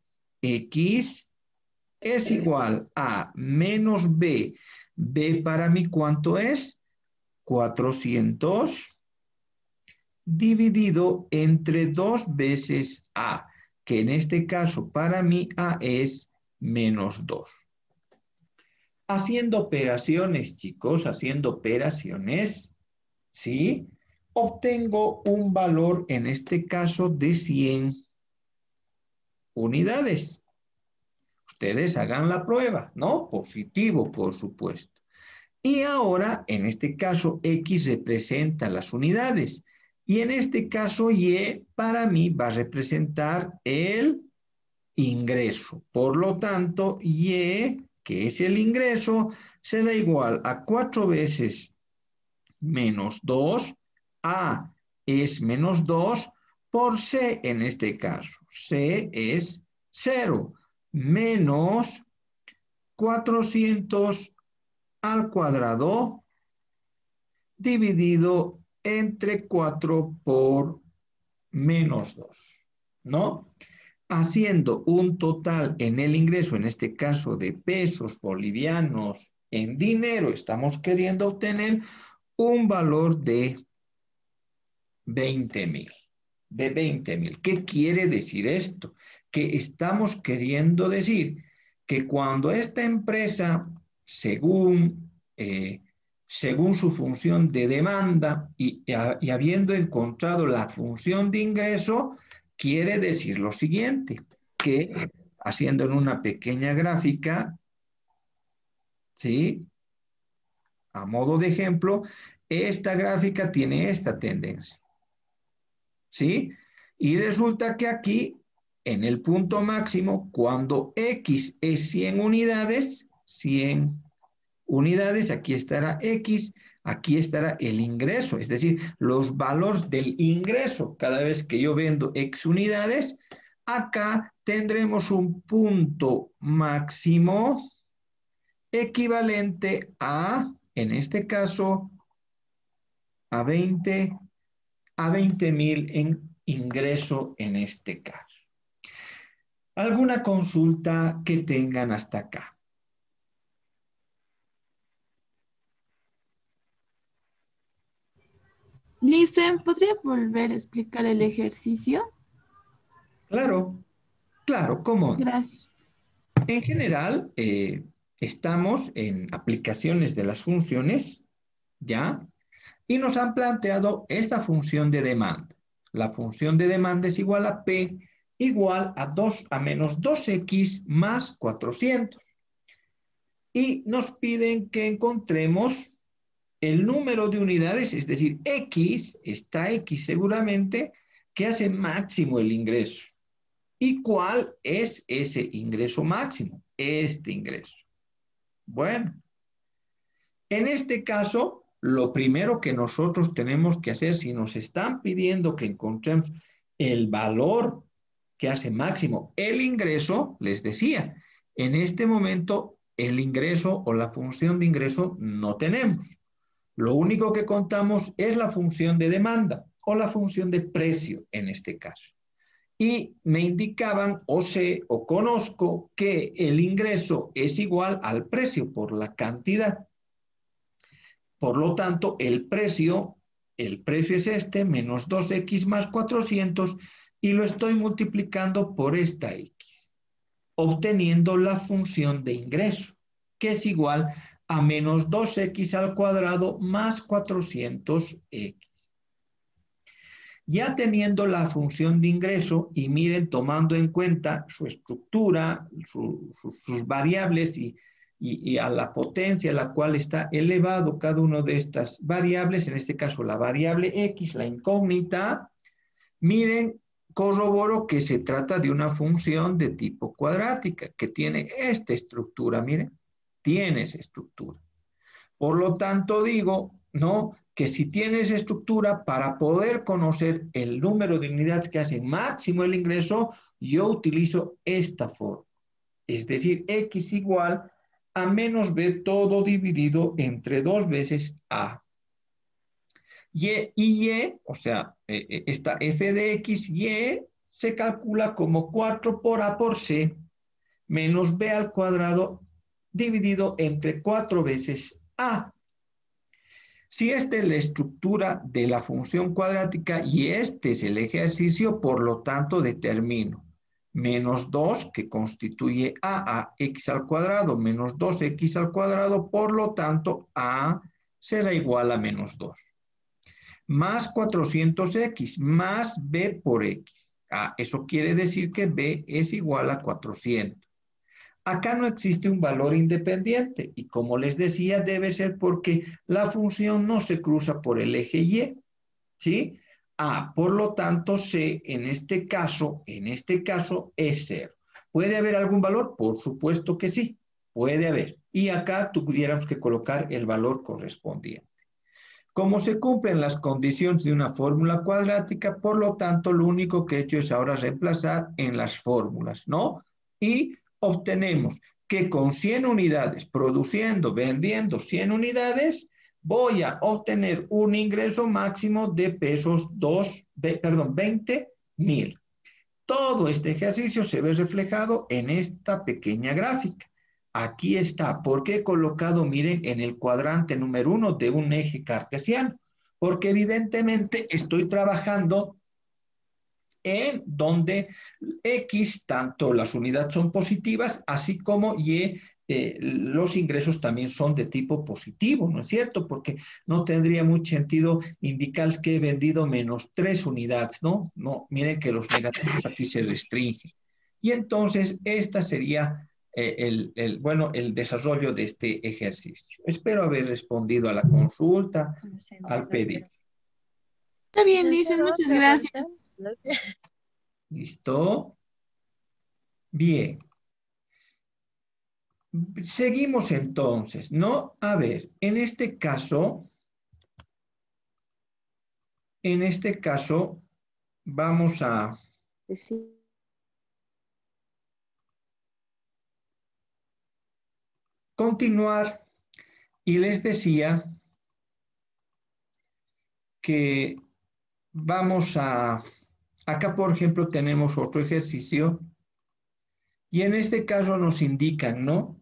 X es igual a menos B. B para mí, ¿cuánto es? cuatrocientos dividido entre dos veces A, que en este caso para mí A es menos dos. Haciendo operaciones, chicos, haciendo operaciones, ¿sí? Obtengo un valor, en este caso, de cien unidades. Ustedes hagan la prueba, ¿no? Positivo, por supuesto. Y ahora, en este caso, X representa las unidades. Y en este caso, Y, para mí, va a representar el ingreso. Por lo tanto, Y, que es el ingreso, será igual a cuatro veces menos dos. A es menos dos por C en este caso. C es cero. Menos cuatrocientos al cuadrado dividido entre cuatro por menos dos, ¿no? Haciendo un total en el ingreso, en este caso de pesos bolivianos en dinero, estamos queriendo obtener un valor de veinte mil. De veinte mil. ¿Qué quiere decir esto? Que estamos queriendo decir que cuando esta empresa, según, eh, según su función de demanda y, y habiendo encontrado la función de ingreso, quiere decir lo siguiente, que haciendo en una pequeña gráfica, ¿sí? A modo de ejemplo, esta gráfica tiene esta tendencia, ¿sí? Y resulta que aquí, en el punto máximo, cuando X es cien unidades, cien unidades, aquí estará X, aquí estará el ingreso, es decir, los valores del ingreso. Cada vez que yo vendo X unidades, acá tendremos un punto máximo equivalente a, en este caso, a veinte, a veinte mil en ingreso en este caso. ¿Alguna consulta que tengan hasta acá? Listen, ¿podría volver a explicar el ejercicio? Claro, claro, ¿cómo no? Gracias. En general, eh, estamos en aplicaciones de las funciones, ¿ya? Y nos han planteado esta función de demanda. La función de demanda es igual a P igual a dos a menos dos x más cuatrocientos. Y nos piden que encontremos el número de unidades, es decir, X, está X seguramente, que hace máximo el ingreso. ¿Y cuál es ese ingreso máximo? Este ingreso. Bueno, en este caso, lo primero que nosotros tenemos que hacer, si nos están pidiendo que encontremos el valor que hace máximo el ingreso, les decía, en este momento el ingreso o la función de ingreso no tenemos. Lo único que contamos es la función de demanda o la función de precio en este caso. Y me indicaban o sé o conozco que el ingreso es igual al precio por la cantidad. Por lo tanto, el precio, el precio es este, menos dos x más cuatrocientos, y lo estoy multiplicando por esta x, obteniendo la función de ingreso, que es igual a menos dos x al cuadrado más cuatrocientos x. Ya teniendo la función de ingreso, y miren, tomando en cuenta su estructura, su, su, sus variables y, y, y a la potencia a la cual está elevado cada una de estas variables, en este caso la variable x, la incógnita, miren, corroboro que se trata de una función de tipo cuadrática, que tiene esta estructura, miren, tiene esa estructura. Por lo tanto, digo, ¿no?, que si tienes estructura, para poder conocer el número de unidades que hacen máximo el ingreso, yo utilizo esta forma. Es decir, x igual a menos b todo dividido entre dos veces a. Y, y, y o sea, esta f de x, y se calcula como cuatro por a por c menos b al cuadrado dividido entre cuatro veces a. Si esta es la estructura de la función cuadrática y este es el ejercicio, por lo tanto determino menos dos, que constituye a, a x al cuadrado, menos dos x al cuadrado, por lo tanto a será igual a menos dos. Más cuatrocientos x, más b por x. Ah, eso quiere decir que b es igual a cuatrocientos. Acá no existe un valor independiente y, como les decía, debe ser porque la función no se cruza por el eje Y, ¿sí? A, por lo tanto, C en este caso, en este caso es cero. ¿Puede haber algún valor? Por supuesto que sí, puede haber. Y acá tuviéramos que colocar el valor correspondiente. Como se cumplen las condiciones de una fórmula cuadrática, por lo tanto, lo único que he hecho es ahora reemplazar en las fórmulas, ¿no? Y obtenemos que con cien unidades, produciendo, vendiendo cien unidades, voy a obtener un ingreso máximo de pesos dos, perdón, veinte mil. Todo este ejercicio se ve reflejado en esta pequeña gráfica. Aquí está. ¿Por qué he colocado, miren, en el cuadrante número uno de un eje cartesiano? Porque evidentemente estoy trabajando en donde X, tanto las unidades son positivas, así como Y, eh, los ingresos también son de tipo positivo, ¿no es cierto? Porque no tendría mucho sentido indicar que he vendido menos tres unidades, ¿no? No, miren que los negativos aquí se restringen. Y entonces, esta sería eh, el, el, bueno, el desarrollo de este ejercicio. Espero haber respondido a la consulta, al pedido. Está bien, Lisa, muchas gracias. ¿Listo? Bien. Seguimos entonces, ¿no? A ver, en este caso, en este caso, vamos a... Sí. continuar, y les decía que vamos a, acá por ejemplo tenemos otro ejercicio y en este caso nos indican, ¿no?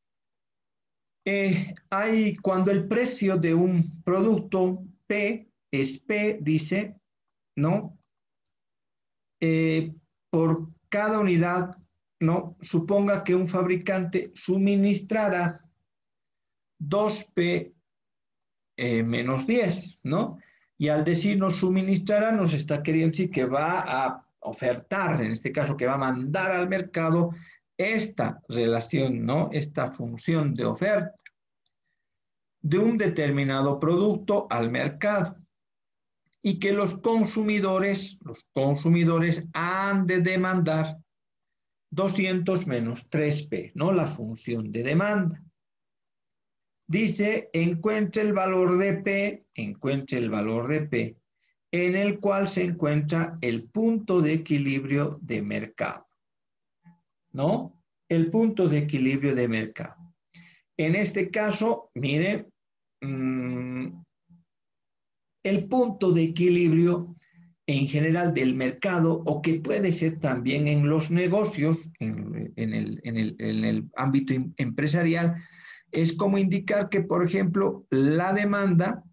Eh, hay cuando el precio de un producto P es P, dice, ¿no? Eh, por cada unidad, ¿no? Suponga que un fabricante suministrara dos P eh, menos diez, ¿no? Y al decirnos suministrará, nos está queriendo decir que va a ofertar, en este caso que va a mandar al mercado esta relación, ¿no? Esta función de oferta de un determinado producto al mercado y que los consumidores, los consumidores han de demandar doscientos menos tres P, ¿no? La función de demanda. Dice, encuentre el valor de P, encuentre el valor de P, en el cual se encuentra el punto de equilibrio de mercado, ¿no? El punto de equilibrio de mercado. En este caso, mire, mmm, el punto de equilibrio en general del mercado, o que puede ser también en los negocios, en, en, el, en, el, en el ámbito empresarial, es como indicar que, por ejemplo, la demanda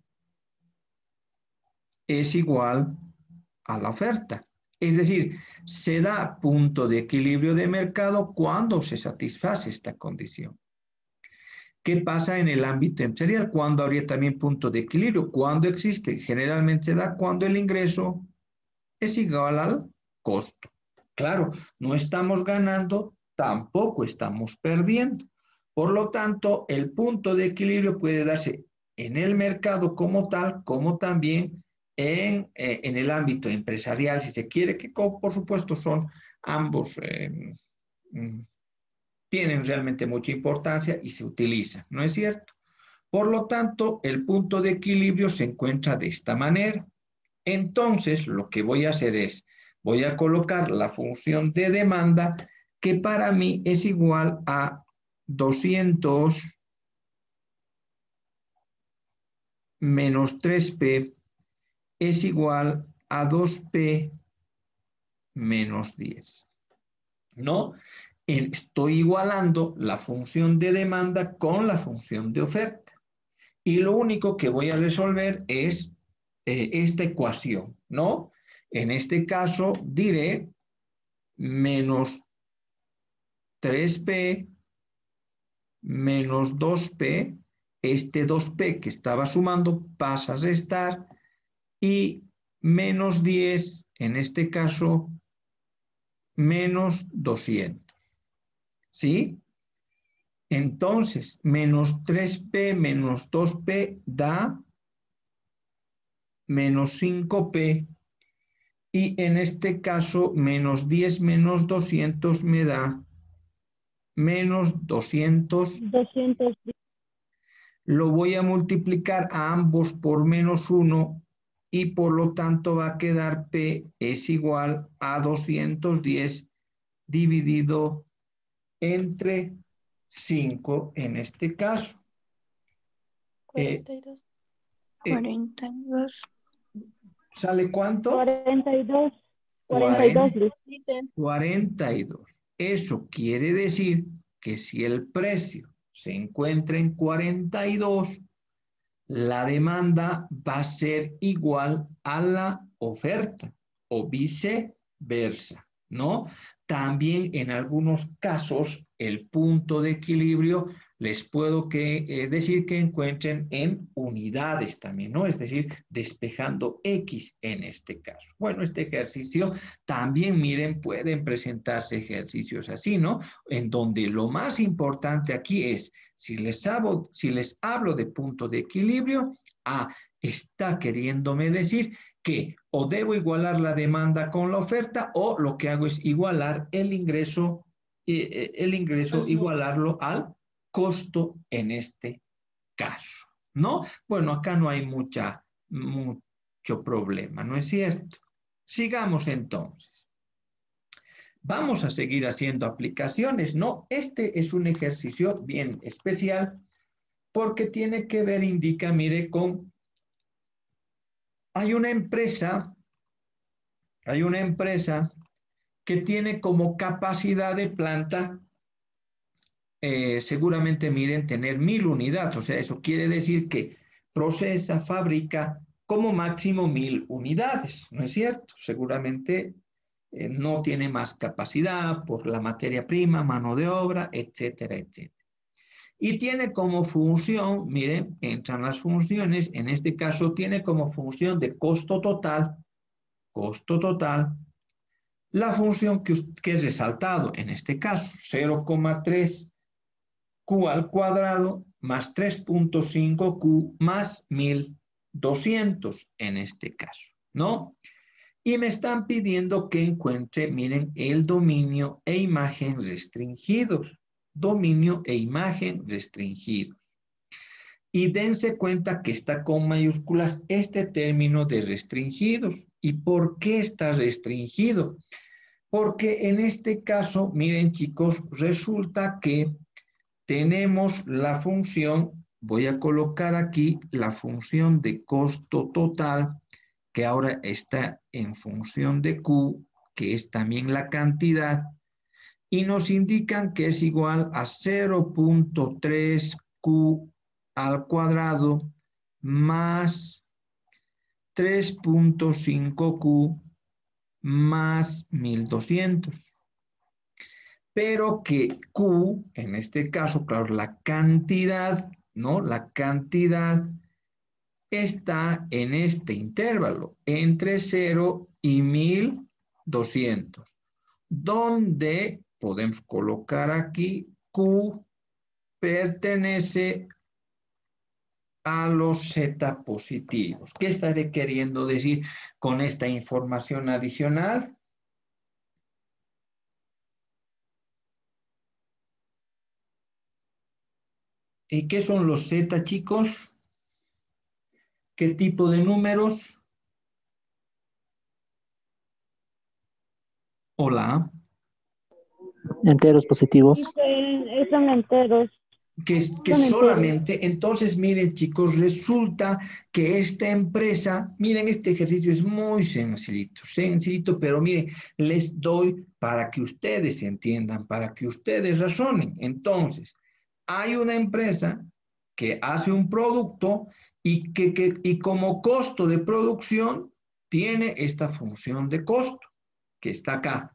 es igual a la oferta. Es decir, se da punto de equilibrio de mercado cuando se satisface esta condición. ¿Qué pasa en el ámbito empresarial? ¿Cuándo habría también punto de equilibrio? ¿Cuándo existe? Generalmente se da cuando el ingreso es igual al costo. Claro, no estamos ganando, tampoco estamos perdiendo. Por lo tanto, el punto de equilibrio puede darse en el mercado como tal, como también en, eh, en el ámbito empresarial, si se quiere, que por supuesto son ambos, eh, tienen realmente mucha importancia y se utilizan, ¿no es cierto? Por lo tanto, el punto de equilibrio se encuentra de esta manera. Entonces, lo que voy a hacer es, voy a colocar la función de demanda que para mí es igual a doscientos menos tres P es igual a dos P menos diez, ¿no? Estoy igualando la función de demanda con la función de oferta. Y lo único que voy a resolver es eh, esta ecuación, ¿no? En este caso diré menos tres P menos dos P, este dos P que estaba sumando pasa a restar y menos diez, en este caso, menos doscientos. ¿Sí? Entonces, menos tres P menos dos P da menos cinco P y en este caso, menos diez menos doscientos me da menos doscientos. doscientos. Lo voy a multiplicar a ambos por menos uno y por lo tanto va a quedar P es igual a doscientos diez dividido entre cinco en este caso. cuarenta y dos. Eh, cuarenta y dos. ¿Sale cuánto? cuarenta y dos. cuarenta y dos, Luis. cuarenta y dos. Eso quiere decir que si el precio se encuentra en cuarenta y dos, la demanda va a ser igual a la oferta o viceversa, ¿no? También en algunos casos el punto de equilibrio les puedo que, eh, decir que encuentren en unidades también, ¿no? Es decir, despejando X en este caso. Bueno, este ejercicio también, miren, pueden presentarse ejercicios así, ¿no? En donde lo más importante aquí es, si les hablo, si les hablo de punto de equilibrio, ah, está queriéndome decir que o debo igualar la demanda con la oferta o lo que hago es igualar el ingreso, eh, el ingreso, igualarlo al costo en este caso, ¿no? Bueno, acá no hay mucha, mucho problema, ¿no es cierto? Sigamos entonces. Vamos a seguir haciendo aplicaciones, ¿no? Este es un ejercicio bien especial porque tiene que ver, indica, mire, con hay una empresa, hay una empresa que tiene como capacidad de planta, eh, seguramente miren, tener mil unidades. O sea, eso quiere decir que procesa, fabrica como máximo mil unidades, ¿no es cierto? Seguramente eh, no tiene más capacidad por la materia prima, mano de obra, etcétera, etcétera. Y tiene como función, miren, entran las funciones, en este caso tiene como función de costo total, costo total, la función que, que es resaltado, en este caso, cero coma tres Q al cuadrado más tres punto cinco Q más mil doscientos en este caso, ¿no? Y me están pidiendo que encuentre, miren, el dominio e imagen restringidos. Dominio e imagen restringidos. Y dense cuenta que está con mayúsculas este término de restringidos. ¿Y por qué está restringido? Porque en este caso, miren chicos, resulta que tenemos la función, voy a colocar aquí la función de costo total, que ahora está en función de Q, que es también la cantidad, y nos indican que es igual a cero punto tres Q al cuadrado más tres punto cinco Q más mil doscientos. Pero que Q, en este caso, claro, la cantidad, ¿no? La cantidad está en este intervalo, entre cero y mil doscientos, donde podemos colocar aquí Q pertenece a los Z positivos. ¿Qué estaré queriendo decir con esta información adicional? ¿Y qué son los Z, chicos? ¿Qué tipo de números? Hola. Enteros positivos. Son, son enteros. Que, que Son enteros. solamente, entonces miren chicos, resulta que esta empresa, miren, este ejercicio es muy sencillito, sencillito, pero miren, les doy para que ustedes entiendan, para que ustedes razonen. Entonces, hay una empresa que hace un producto y que, que y como costo de producción tiene esta función de costo que está acá.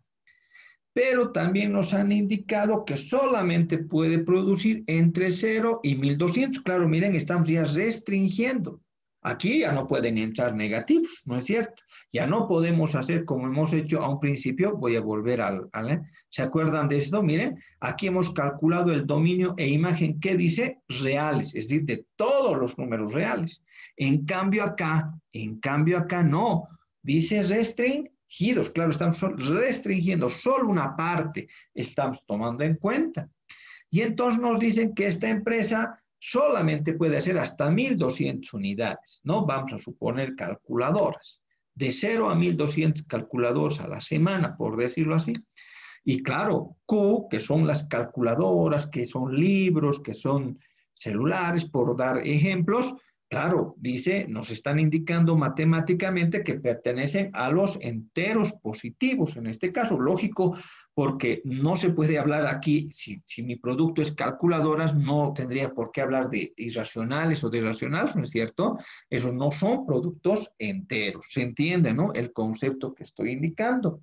Pero también nos han indicado que solamente puede producir entre cero y mil doscientos. Claro, miren, estamos ya restringiendo. Aquí ya no pueden entrar negativos, ¿no es cierto? Ya no podemos hacer como hemos hecho a un principio. Voy a volver al... al ¿eh? ¿Se acuerdan de esto? Miren, aquí hemos calculado el dominio e imagen que dice reales, es decir, de todos los números reales. En cambio acá, en cambio acá no, dice restring. Claro, estamos restringiendo solo una parte, estamos tomando en cuenta. Y entonces nos dicen que esta empresa solamente puede hacer hasta mil doscientas unidades, ¿no? Vamos a suponer calculadoras, de cero a mil doscientas calculadoras a la semana, por decirlo así. Y claro, Q, que son las calculadoras, que son libros, que son celulares, por dar ejemplos. Claro, dice, nos están indicando matemáticamente que pertenecen a los enteros positivos, en este caso, lógico, porque no se puede hablar aquí, si, si mi producto es calculadoras, no tendría por qué hablar de irracionales o de racionales, ¿no es cierto? Esos no son productos enteros, se entiende, ¿no? El concepto que estoy indicando.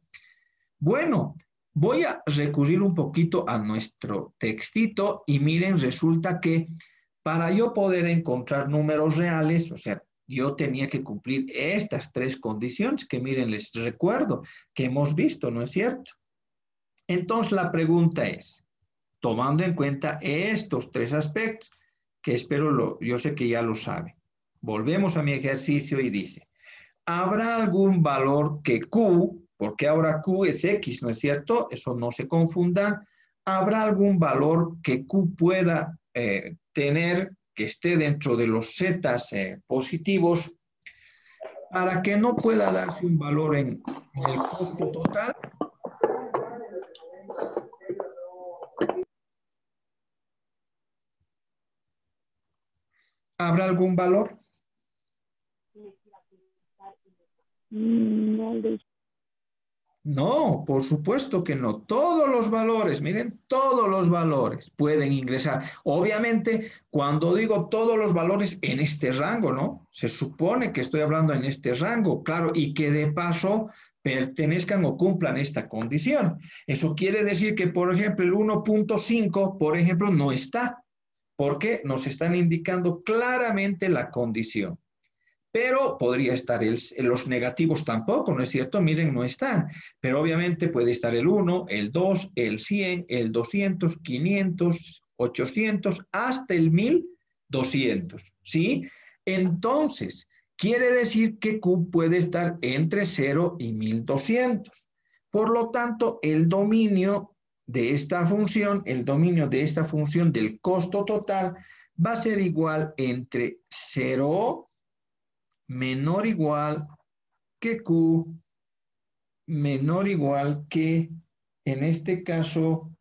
Bueno, voy a recurrir un poquito a nuestro textito y miren, resulta que para yo poder encontrar números reales, o sea, yo tenía que cumplir estas tres condiciones que miren, les recuerdo que hemos visto, ¿no es cierto? Entonces la pregunta es, tomando en cuenta estos tres aspectos, que espero, lo, yo sé que ya lo saben, volvemos a mi ejercicio y dice, ¿habrá algún valor que Q, porque ahora Q es X, ¿no es cierto? Eso no se confunda. ¿Habrá algún valor que Q pueda eh, tener que esté dentro de los Z eh, positivos para que no pueda darse un valor en, en el costo total? ¿Habrá algún valor? Mm, No, Luisa. No, por supuesto que no. Todos los valores, miren, todos los valores pueden ingresar. Obviamente, cuando digo todos los valores en este rango, ¿no? Se supone que estoy hablando en este rango, claro, y que de paso pertenezcan o cumplan esta condición. Eso quiere decir que, por ejemplo, el uno punto cinco, por ejemplo, no está, porque nos están indicando claramente la condición. Pero podría estar el, los negativos tampoco, ¿no es cierto? Miren, no están. Pero obviamente puede estar el uno, el dos, el cien, el doscientos, quinientos, ochocientos, hasta el mil doscientos, ¿sí? Entonces, quiere decir que Q puede estar entre cero y mil doscientos. Por lo tanto, el dominio de esta función, el dominio de esta función del costo total, va a ser igual entre cero menor o igual que Q, menor o igual que, en este caso,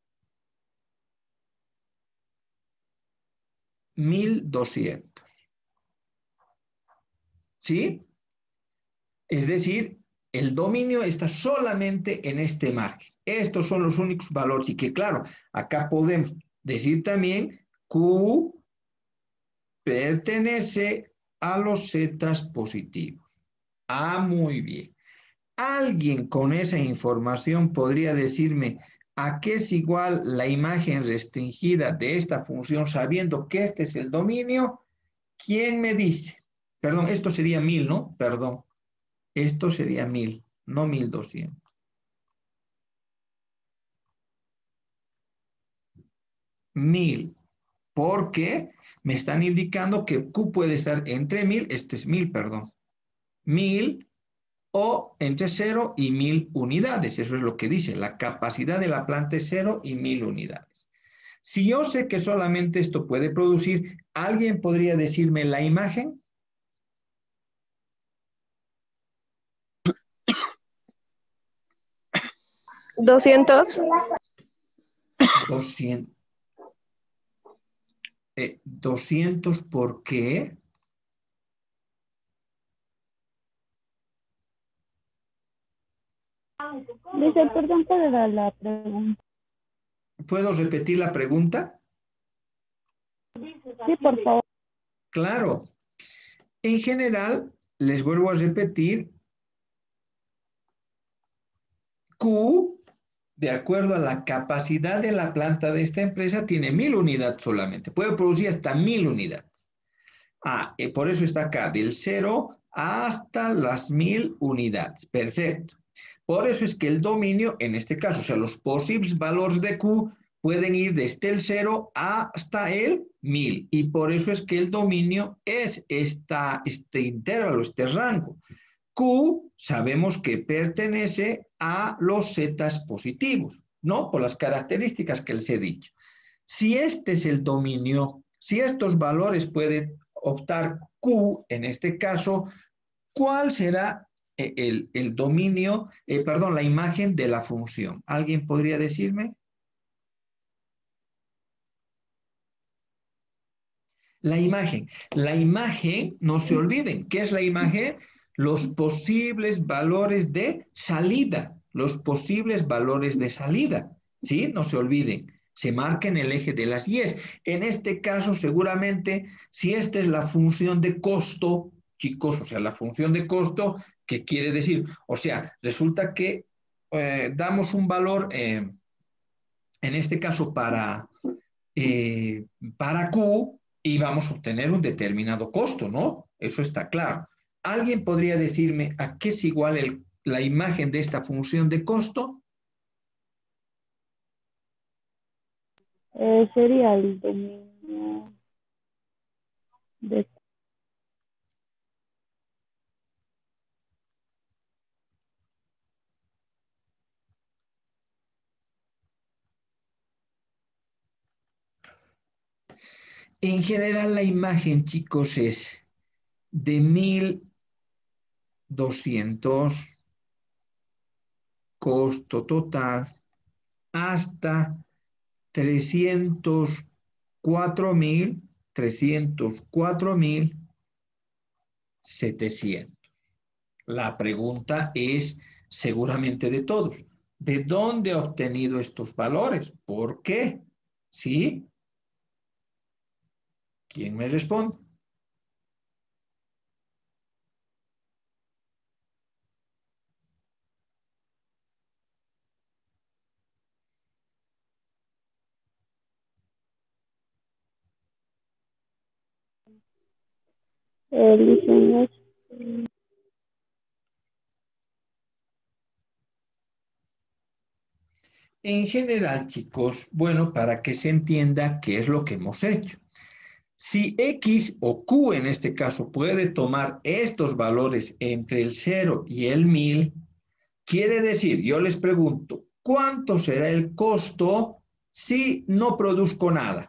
mil doscientos. ¿Sí? Es decir, el dominio está solamente en este margen. Estos son los únicos valores. Y que, claro, acá podemos decir también Q pertenece a los zetas positivos. Ah, muy bien. ¿Alguien con esa información podría decirme a qué es igual la imagen restringida de esta función sabiendo que este es el dominio? ¿Quién me dice? Perdón, esto sería mil, ¿no? Perdón. Esto sería mil, no mil doscientos. Mil. Porque me están indicando que Q puede estar entre mil, este es mil, perdón. Mil o entre cero y mil unidades. Eso es lo que dice. La capacidad de la planta es cero y mil unidades. Si yo sé que solamente esto puede producir, ¿alguien podría decirme la imagen? doscientos. doscientos. Eh, doscientos, ¿por qué? Luisa, perdón, ¿puede dar la pregunta? ¿Puedo repetir la pregunta? Sí, por favor. Claro. En general, les vuelvo a repetir, Q, de acuerdo a la capacidad de la planta de esta empresa, tiene mil unidades solamente. Puede producir hasta mil unidades. Ah, eh, por eso está acá, del cero hasta las mil unidades. Perfecto. Por eso es que el dominio, en este caso, o sea, los posibles valores de Q pueden ir desde el cero hasta el mil. Y por eso es que el dominio es esta, este intervalo, este rango. Q sabemos que pertenece a los zetas positivos, ¿no? Por las características que les he dicho. Si este es el dominio, si estos valores pueden optar Q, en este caso, ¿cuál será el, el dominio, eh, perdón, la imagen de la función? ¿Alguien podría decirme? La imagen. La imagen, no se olviden, ¿qué es la imagen? Los posibles valores de salida, los posibles valores de salida, ¿sí? No se olviden, se marca en el eje de las Y. En este caso, seguramente, si esta es la función de costo, chicos, o sea, la función de costo, ¿qué quiere decir? O sea, resulta que eh, damos un valor, eh, en este caso para, eh, para Q, y vamos a obtener un determinado costo, ¿no? Eso está claro. ¿Alguien podría decirme a qué es igual el, la imagen de esta función de costo? Eh, sería el dominio de... En general, la imagen, chicos, es de mil doscientos costo total hasta trescientos cuatro mil, trescientos cuatro mil setecientos. La pregunta es seguramente de todos. ¿De dónde ha obtenido estos valores? ¿Por qué? ¿Sí? ¿Quién me responde? Eh, dicen, En general, chicos, bueno, para que se entienda qué es lo que hemos hecho. Si X o Q en este caso puede tomar estos valores entre el cero y el mil, quiere decir, yo les pregunto, ¿cuánto será el costo si no produzco nada?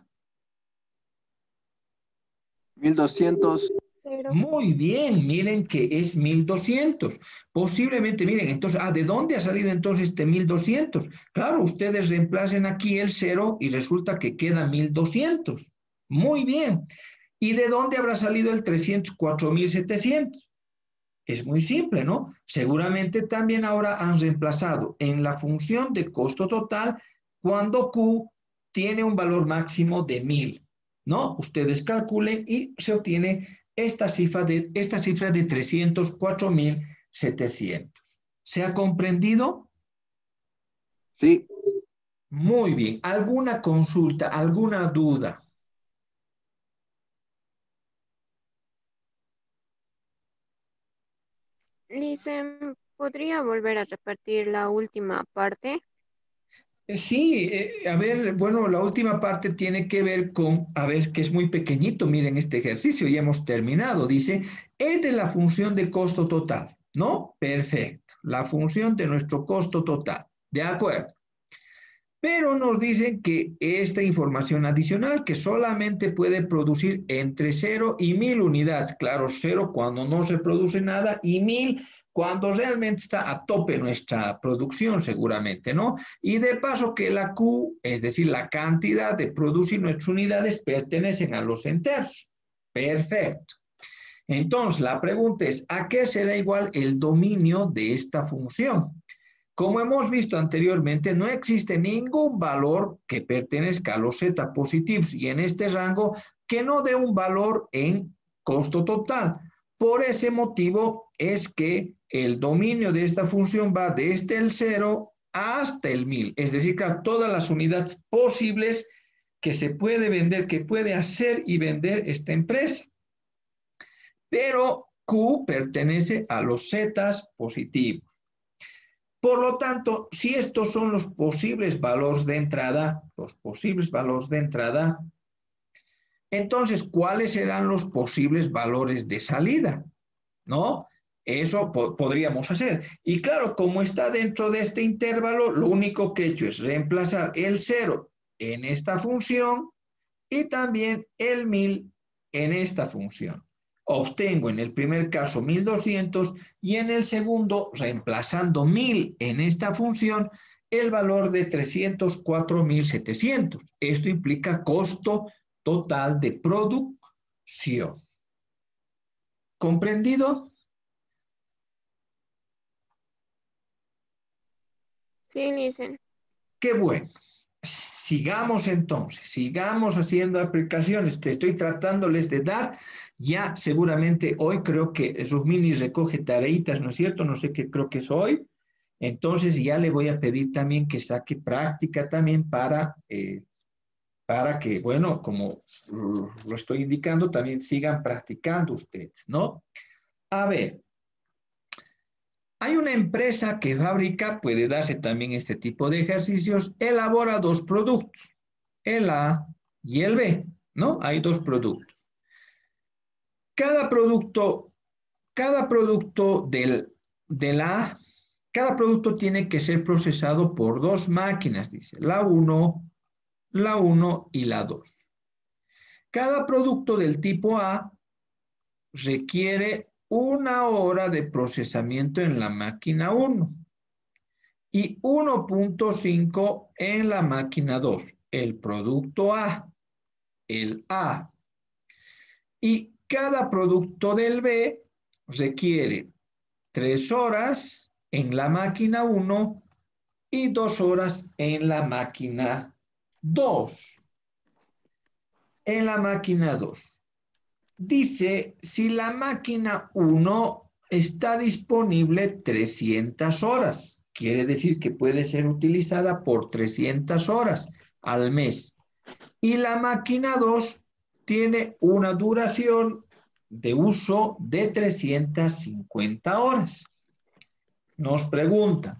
mil doscientos. Cero. Muy bien, miren que es mil doscientos. Posiblemente, miren, entonces, ah, ¿de dónde ha salido entonces este mil doscientos? Claro, ustedes reemplacen aquí el cero y resulta que queda mil doscientos. Muy bien. ¿Y de dónde habrá salido el trescientos cuatro mil setecientos? Es muy simple, ¿no? Seguramente también ahora han reemplazado en la función de costo total cuando Q tiene un valor máximo de mil, ¿no? Ustedes calculen y se obtiene esta cifra de, esta cifra de trescientos cuatro mil setecientos. ¿Se ha comprendido? Sí. Muy bien. ¿Alguna consulta, alguna duda? Listen, ¿podría volver a repetir la última parte? Eh, Sí, eh, a ver, bueno, la última parte tiene que ver con, a ver, que es muy pequeñito, miren este ejercicio, ya hemos terminado, dice, es de la función de costo total, ¿no? Perfecto, la función de nuestro costo total, de acuerdo. Pero nos dicen que esta información adicional que solamente puede producir entre cero y mil unidades, claro, cero cuando no se produce nada y mil cuando realmente está a tope nuestra producción seguramente, ¿no? Y de paso que la Q, es decir, la cantidad de producir nuestras unidades pertenecen a los enteros. Perfecto. Entonces, la pregunta es, ¿a qué será igual el dominio de esta función? Como hemos visto anteriormente, no existe ningún valor que pertenezca a los z positivos y en este rango que no dé un valor en costo total. Por ese motivo es que el dominio de esta función va desde el cero hasta el mil, es decir, que a todas las unidades posibles que se puede vender, que puede hacer y vender esta empresa. Pero Q pertenece a los z positivos. Por lo tanto, si estos son los posibles valores de entrada, los posibles valores de entrada, entonces, ¿cuáles serán los posibles valores de salida? ¿No? Eso po podríamos hacer. Y claro, como está dentro de este intervalo, lo único que he hecho es reemplazar el cero en esta función y también el mil en esta función. Obtengo en el primer caso mil doscientos y en el segundo, reemplazando mil en esta función, el valor de trescientos cuatro mil setecientos. Esto implica costo total de producción. ¿Comprendido? Sí, listen. Qué bueno. Sigamos entonces, sigamos haciendo aplicaciones. Te estoy tratándoles de dar, ya seguramente hoy creo que Rusmini recoge tareitas, ¿no es cierto? No sé qué creo que es hoy. Entonces ya le voy a pedir también que saque práctica también para, eh, para que, bueno, como lo estoy indicando, también sigan practicando ustedes, ¿no? A ver. Hay una empresa que fabrica, puede darse también este tipo de ejercicios, elabora dos productos, el A y el B, ¿no? Hay dos productos. Cada producto, cada producto del, del A, cada producto tiene que ser procesado por dos máquinas, dice, la uno, la uno y la dos. Cada producto del tipo A requiere una hora de procesamiento en la máquina uno y uno punto cinco en la máquina dos, el producto A, el A. Y cada producto del B requiere tres horas en la máquina uno y dos horas en la máquina dos. En la máquina dos. Dice, si la máquina uno está disponible trescientas horas, quiere decir que puede ser utilizada por trescientas horas al mes. Y la máquina dos tiene una duración de uso de trescientas cincuenta horas. Nos preguntan,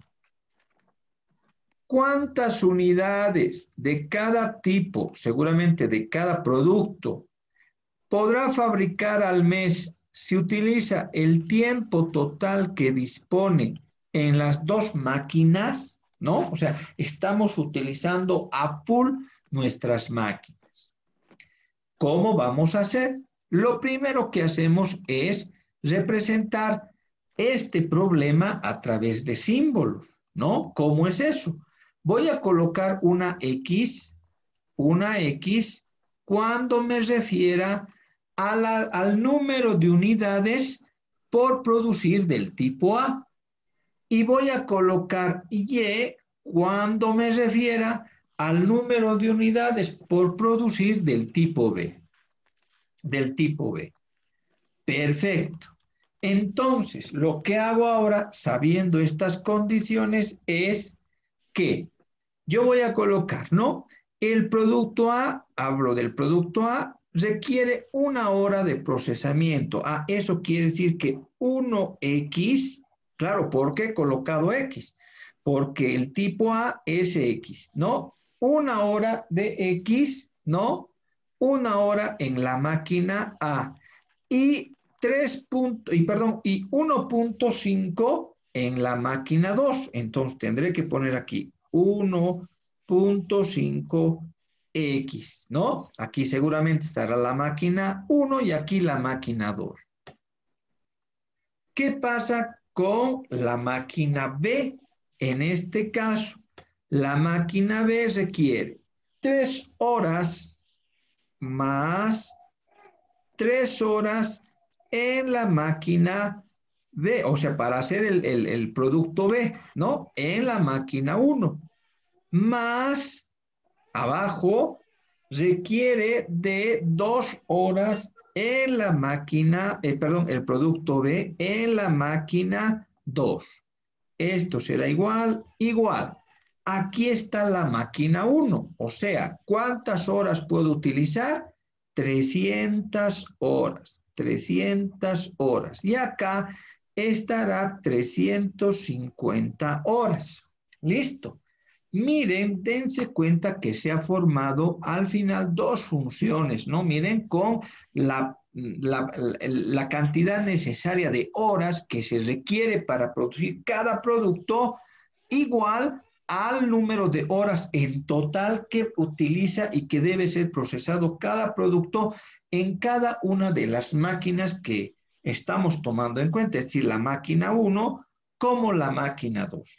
¿cuántas unidades de cada tipo, seguramente de cada producto, podrá fabricar al mes si utiliza el tiempo total que dispone en las dos máquinas? ¿No? O sea, estamos utilizando a full nuestras máquinas. ¿Cómo vamos a hacer? Lo primero que hacemos es representar este problema a través de símbolos, ¿no? ¿Cómo es eso? Voy a colocar una X, una X, cuando me refiera a la, al número de unidades por producir del tipo A. Y voy a colocar Y cuando me refiera al número de unidades por producir del tipo B. Del tipo B. Perfecto. Entonces, lo que hago ahora, sabiendo estas condiciones, es que yo voy a colocar, ¿no? El producto A, hablo del producto A, requiere una hora de procesamiento. Ah, eso quiere decir que uno equis, claro, ¿por qué he colocado X? Porque el tipo A es X, ¿no? Una hora de X, ¿no? Una hora en la máquina A. Y tres punto, y perdón, y uno punto cinco en la máquina dos. Entonces tendré que poner aquí uno punto cinco X, ¿no? Aquí seguramente estará la máquina uno y aquí la máquina dos. ¿Qué pasa con la máquina B? En este caso, la máquina B requiere tres horas más tres horas en la máquina B, o sea, para hacer el, el, el producto B, ¿no? En la máquina uno, más abajo requiere de dos horas en la máquina, eh, perdón, el producto B en la máquina dos. Esto será igual, igual. Aquí está la máquina uno, o sea, ¿cuántas horas puedo utilizar? trescientas horas, trescientas horas. Y acá estará trescientas cincuenta horas. Listo. Miren, dense cuenta que se ha formado al final dos funciones, ¿no? Miren, con la, la, la cantidad necesaria de horas que se requiere para producir cada producto igual al número de horas en total que utiliza y que debe ser procesado cada producto en cada una de las máquinas que estamos tomando en cuenta, es decir, la máquina uno como la máquina dos.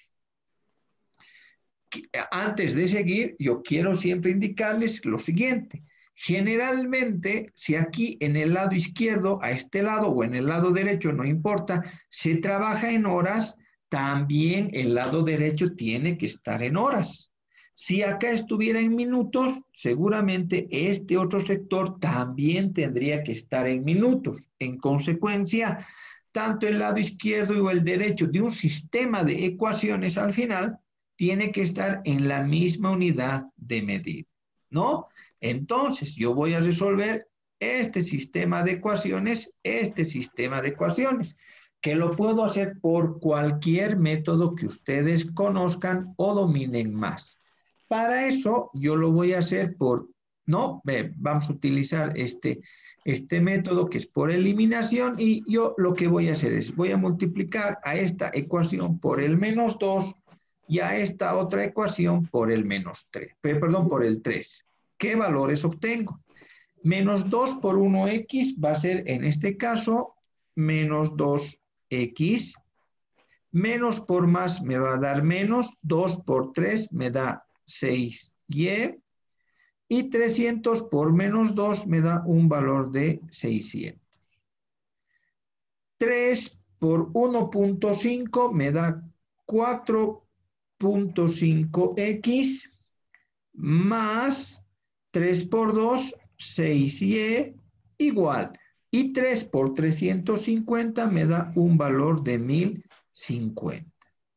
Antes de seguir, yo quiero siempre indicarles lo siguiente. Generalmente, si aquí en el lado izquierdo, a este lado o en el lado derecho, no importa, se trabaja en horas, también el lado derecho tiene que estar en horas. Si acá estuviera en minutos, seguramente este otro sector también tendría que estar en minutos. En consecuencia, tanto el lado izquierdo o el derecho de un sistema de ecuaciones al final tiene que estar en la misma unidad de medida, ¿no? Entonces, yo voy a resolver este sistema de ecuaciones, este sistema de ecuaciones, que lo puedo hacer por cualquier método que ustedes conozcan o dominen más. Para eso, yo lo voy a hacer por, ¿no? Vamos a utilizar este, este método que es por eliminación y yo lo que voy a hacer es, voy a multiplicar a esta ecuación por el menos dos y a esta otra ecuación por el menos tres, perdón, por el tres. ¿Qué valores obtengo? Menos dos por uno equis va a ser, en este caso, menos dos equis. Menos por más me va a dar menos, dos por tres me da seis y. Y trescientos por menos dos me da un valor de seiscientos. tres por uno punto cinco me da cuatro punto cinco x más tres por dos, seis y igual. Y tres por trescientos cincuenta me da un valor de mil cincuenta.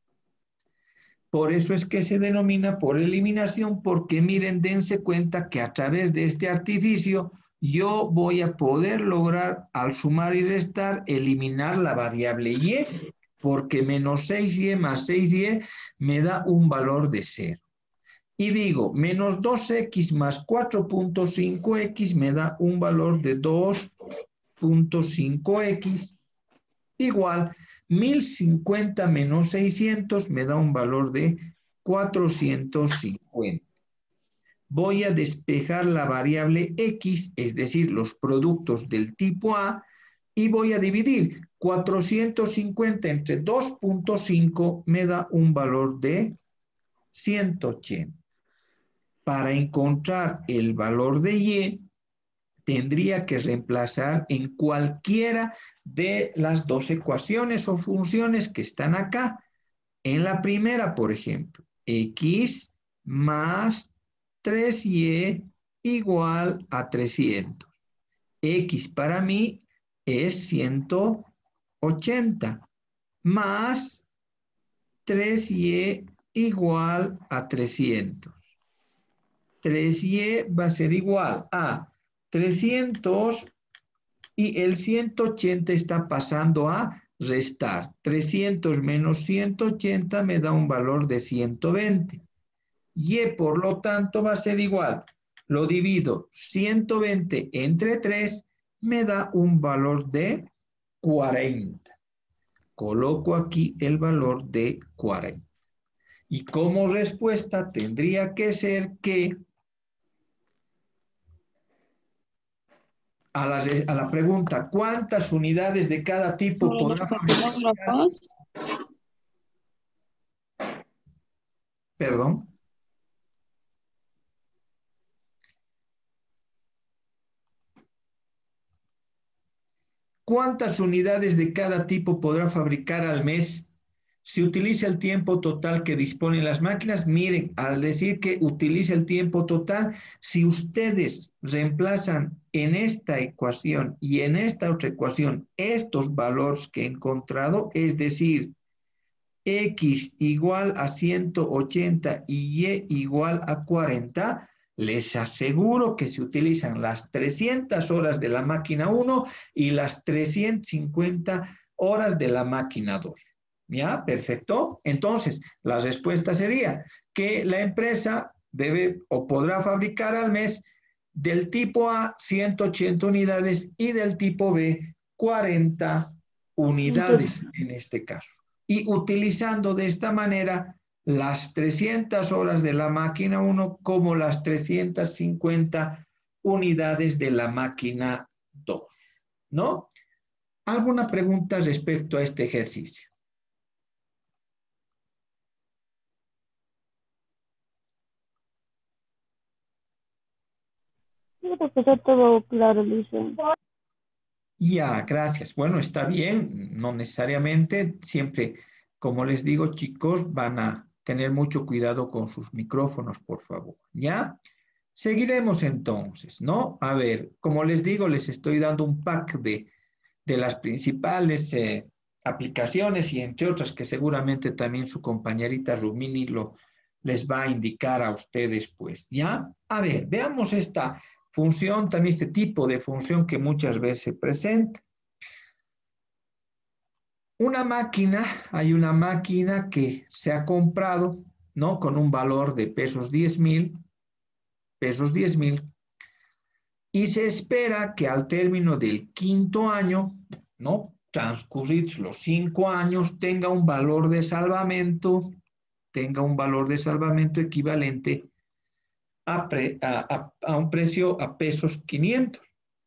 Por eso es que se denomina por eliminación, porque miren, dense cuenta que a través de este artificio yo voy a poder lograr al sumar y restar eliminar la variable y, porque menos seis y más seis y me da un valor de cero. Y digo, menos dos x más cuatro punto cinco x me da un valor de dos punto cinco x igual mil cincuenta menos seiscientos me da un valor de cuatrocientos cincuenta. Voy a despejar la variable x, es decir, los productos del tipo A, y voy a dividir cuatrocientos cincuenta entre dos punto cinco me da un valor de ciento ochenta. Para encontrar el valor de y, tendría que reemplazar en cualquiera de las dos ecuaciones o funciones que están acá. En la primera, por ejemplo, x más tres y igual a trescientos. X para mí es ciento ochenta más tres y igual a trescientos. tres y va a ser igual a trescientos y el ciento ochenta está pasando a restar. trescientos menos ciento ochenta me da un valor de ciento veinte. Y por lo tanto va a ser igual. Lo divido ciento veinte entre tres me da un valor de cuarenta. Coloco aquí el valor de cuarenta. Y como respuesta tendría que ser que A la, a la pregunta, ¿cuántas unidades de cada tipo podrá fabricar? Perdón. ¿Cuántas unidades de cada tipo podrá fabricar al mes? Si utiliza el tiempo total que disponen las máquinas, miren, al decir que utiliza el tiempo total, si ustedes reemplazan en esta ecuación y en esta otra ecuación estos valores que he encontrado, es decir, x igual a ciento ochenta y y igual a cuarenta, les aseguro que se utilizan las trescientas horas de la máquina uno y las trescientas cincuenta horas de la máquina dos. ¿Ya? Perfecto. Entonces, la respuesta sería que la empresa debe o podrá fabricar al mes del tipo A ciento ochenta unidades y del tipo B cuarenta unidades en este caso. Y utilizando de esta manera las trescientas horas de la máquina uno como las trescientas cincuenta unidades de la máquina dos. ¿No? ¿Alguna pregunta respecto a este ejercicio? Sí, profesor, todo claro, dice. Ya, gracias. Bueno, está bien, no necesariamente, siempre, como les digo, chicos, van a tener mucho cuidado con sus micrófonos, por favor, ¿ya? Seguiremos entonces, ¿no? A ver, como les digo, les estoy dando un pack de, de las principales eh, aplicaciones y entre otras que seguramente también su compañerita Rumini lo, les va a indicar a ustedes, pues, ¿ya? A ver, veamos esta función, también este tipo de función que muchas veces se presenta. Una máquina, hay una máquina que se ha comprado, ¿no? Con un valor de pesos diez mil, pesos diez mil, y se espera que al término del quinto año, ¿no? Transcurridos los cinco años, tenga un valor de salvamento, tenga un valor de salvamento equivalente A, pre, a, a, a un precio a pesos quinientos.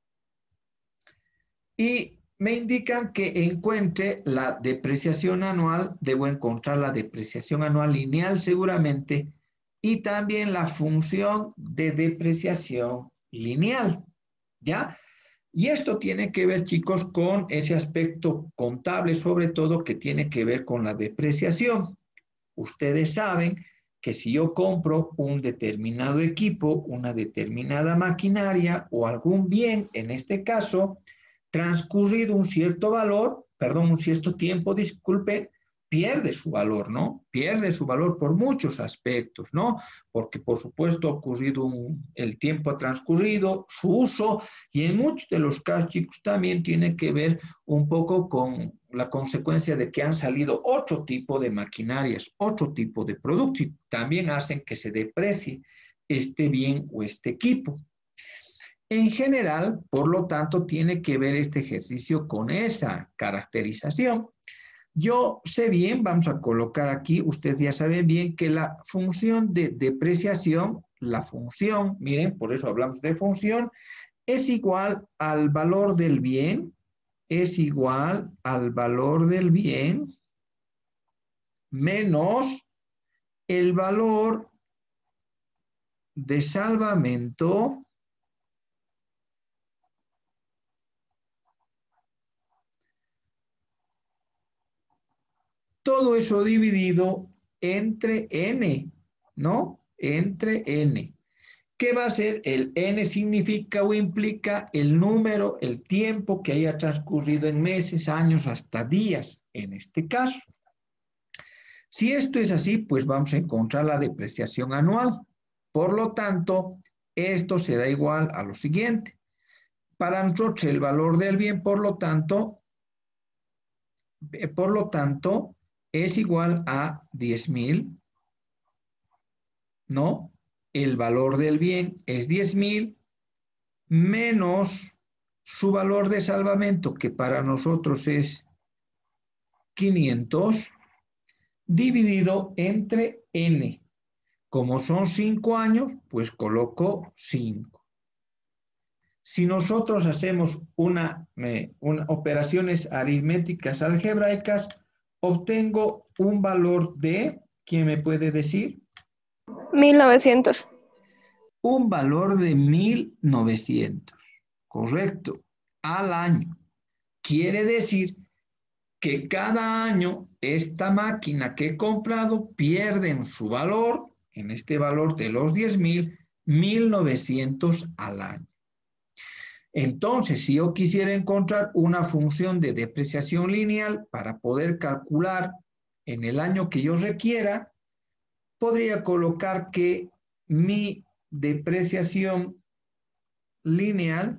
Y me indican que encuentre la depreciación anual, debo encontrar la depreciación anual lineal seguramente, y también la función de depreciación lineal, ¿ya? Y esto tiene que ver, chicos, con ese aspecto contable, sobre todo, que tiene que ver con la depreciación. Ustedes saben que si yo compro un determinado equipo, una determinada maquinaria o algún bien, en este caso, transcurrido un cierto valor, perdón, un cierto tiempo, disculpe, pierde su valor, ¿no? Pierde su valor por muchos aspectos, ¿no? Porque, por supuesto, ha ocurrido un, el tiempo ha transcurrido, su uso, y en muchos de los casos, chicos, también tiene que ver un poco con la consecuencia de que han salido otro tipo de maquinarias, otro tipo de productos, y también hacen que se deprecie este bien o este equipo. En general, por lo tanto, tiene que ver este ejercicio con esa caracterización. Yo sé bien, vamos a colocar aquí, ustedes ya saben bien que la función de depreciación, la función, miren, por eso hablamos de función, es igual al valor del bien, es igual al valor del bien menos el valor de salvamento todo eso dividido entre n, ¿no? Entre n. ¿Qué va a ser? El n significa o implica el número, el tiempo que haya transcurrido en meses, años, hasta días, en este caso. Si esto es así, pues vamos a encontrar la depreciación anual. Por lo tanto, esto será igual a lo siguiente. Para nosotros el valor del bien, por lo tanto, eh, por lo tanto, es igual a diez mil, ¿no? El valor del bien es diez mil menos su valor de salvamento, que para nosotros es quinientos, dividido entre n. Como son cinco años, pues coloco cinco. Si nosotros hacemos una, eh, una, operaciones aritméticas algebraicas, obtengo un valor de, ¿quién me puede decir? mil novecientos. Un valor de mil novecientos, correcto, al año. Quiere decir que cada año esta máquina que he comprado pierde en su valor, en este valor de los diez mil, mil novecientos al año. Entonces, si yo quisiera encontrar una función de depreciación lineal para poder calcular en el año que yo requiera, podría colocar que mi depreciación lineal,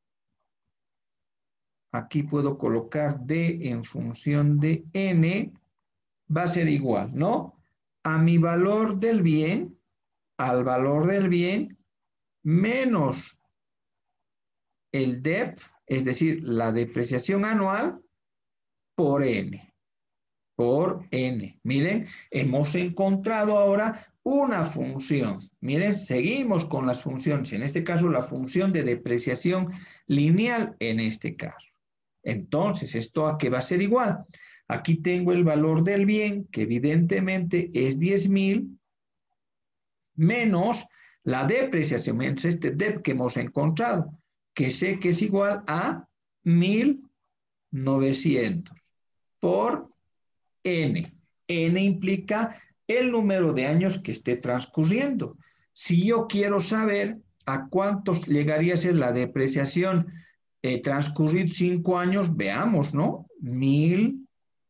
aquí puedo colocar D en función de N, va a ser igual, ¿no? A mi valor del bien, al valor del bien, menos el D E P, es decir, la depreciación anual, por N, por N. Miren, hemos encontrado ahora una función. Miren, seguimos con las funciones. En este caso, la función de depreciación lineal en este caso. Entonces, ¿esto a qué va a ser igual? Aquí tengo el valor del bien, que evidentemente es diez mil, menos la depreciación, menos este D E P que hemos encontrado, que sé que es igual a mil novecientos por N. N implica el número de años que esté transcurriendo. Si yo quiero saber a cuántos llegaría a ser la depreciación eh, transcurrir cinco años, veamos, ¿no? Mil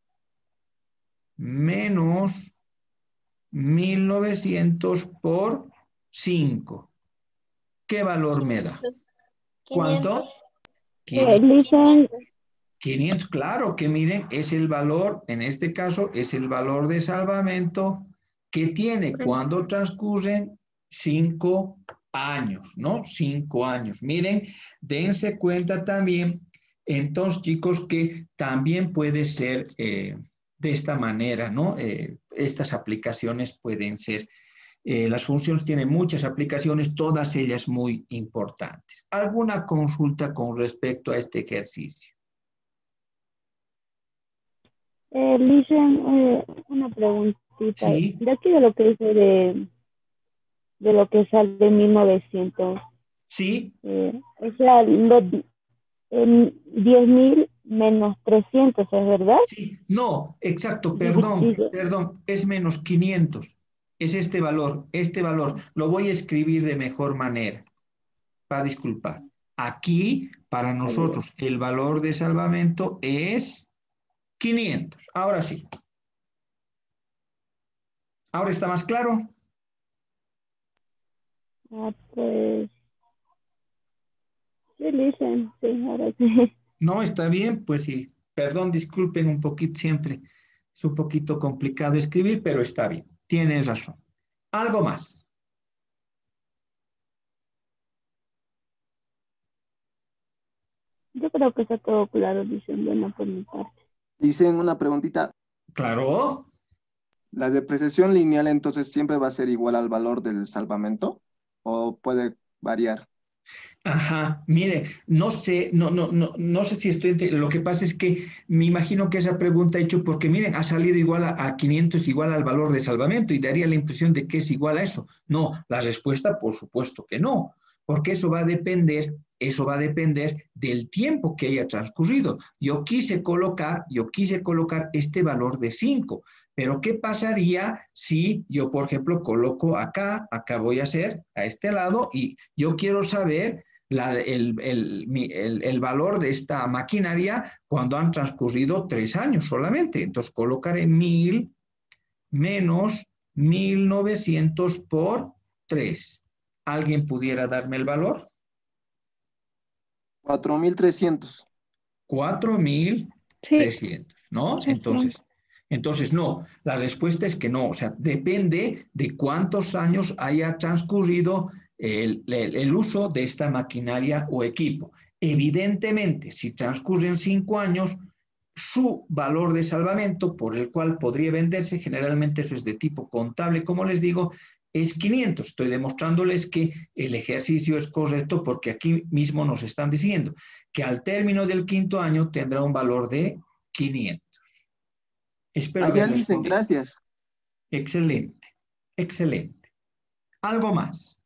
menos mil novecientos por cinco. ¿Qué valor me da? ¿Cuánto? quinientos. quinientos, claro que miren, es el valor, en este caso, es el valor de salvamento que tiene cuando transcurren cinco años, ¿no? Cinco años. Miren, dense cuenta también, entonces, chicos, que también puede ser eh, de esta manera, ¿no? Eh, estas aplicaciones pueden ser, eh, las funciones tienen muchas aplicaciones, todas ellas muy importantes. ¿Alguna consulta con respecto a este ejercicio? Eh, Lisen, eh, una preguntita. Sí. De aquí de lo que dice de, de lo que sale de mil novecientos. Sí. Eh, o sea, lo, en diez mil menos trescientos, ¿es verdad? Sí, no, exacto, perdón, Dividido. perdón, es menos quinientos. Es este valor, este valor. Lo voy a escribir de mejor manera, para disculpar. Aquí, para nosotros, el valor de salvamento es quinientos. Ahora sí. ¿Ahora está más claro? Ah, pues, sí, dicen, sí, ahora sí. No, está bien, pues sí. Perdón, disculpen un poquito siempre. Es un poquito complicado escribir, pero está bien. Tienes razón. Algo más. Yo creo que está todo claro, dicen, bueno, por mi parte. Dicen una preguntita. Claro. ¿La depreciación lineal entonces siempre va a ser igual al valor del salvamento? ¿O puede variar? Ajá, mire, no sé, no, no, no, no sé si estoy, ente- lo que pasa es que me imagino que esa pregunta ha hecho porque, miren, ha salido igual a, a quinientos, igual al valor de salvamento y daría la impresión de que es igual a eso. No, la respuesta, por supuesto que no, porque eso va a depender, eso va a depender del tiempo que haya transcurrido. Yo quise colocar, yo quise colocar este valor de cinco, pero ¿qué pasaría si yo, por ejemplo, coloco acá, acá voy a hacer a este lado y yo quiero saber la, el, el, el, el, valor de esta maquinaria cuando han transcurrido tres años solamente? Entonces colocaré mil menos mil novecientos por tres. ¿Alguien pudiera darme el valor? cuatro mil trescientos. cuatro mil trescientos, ¿no? Entonces, entonces, no, la respuesta es que no, o sea, depende de cuántos años haya transcurrido el, el, el uso de esta maquinaria o equipo. Evidentemente, si transcurren cinco años, su valor de salvamento por el cual podría venderse, generalmente eso es de tipo contable, como les digo, es quinientos. Estoy demostrándoles que el ejercicio es correcto porque aquí mismo nos están diciendo que al término del quinto año tendrá un valor de quinientos. Espero Allá haber dicen, respondido. gracias. Excelente, excelente. ¿Algo más?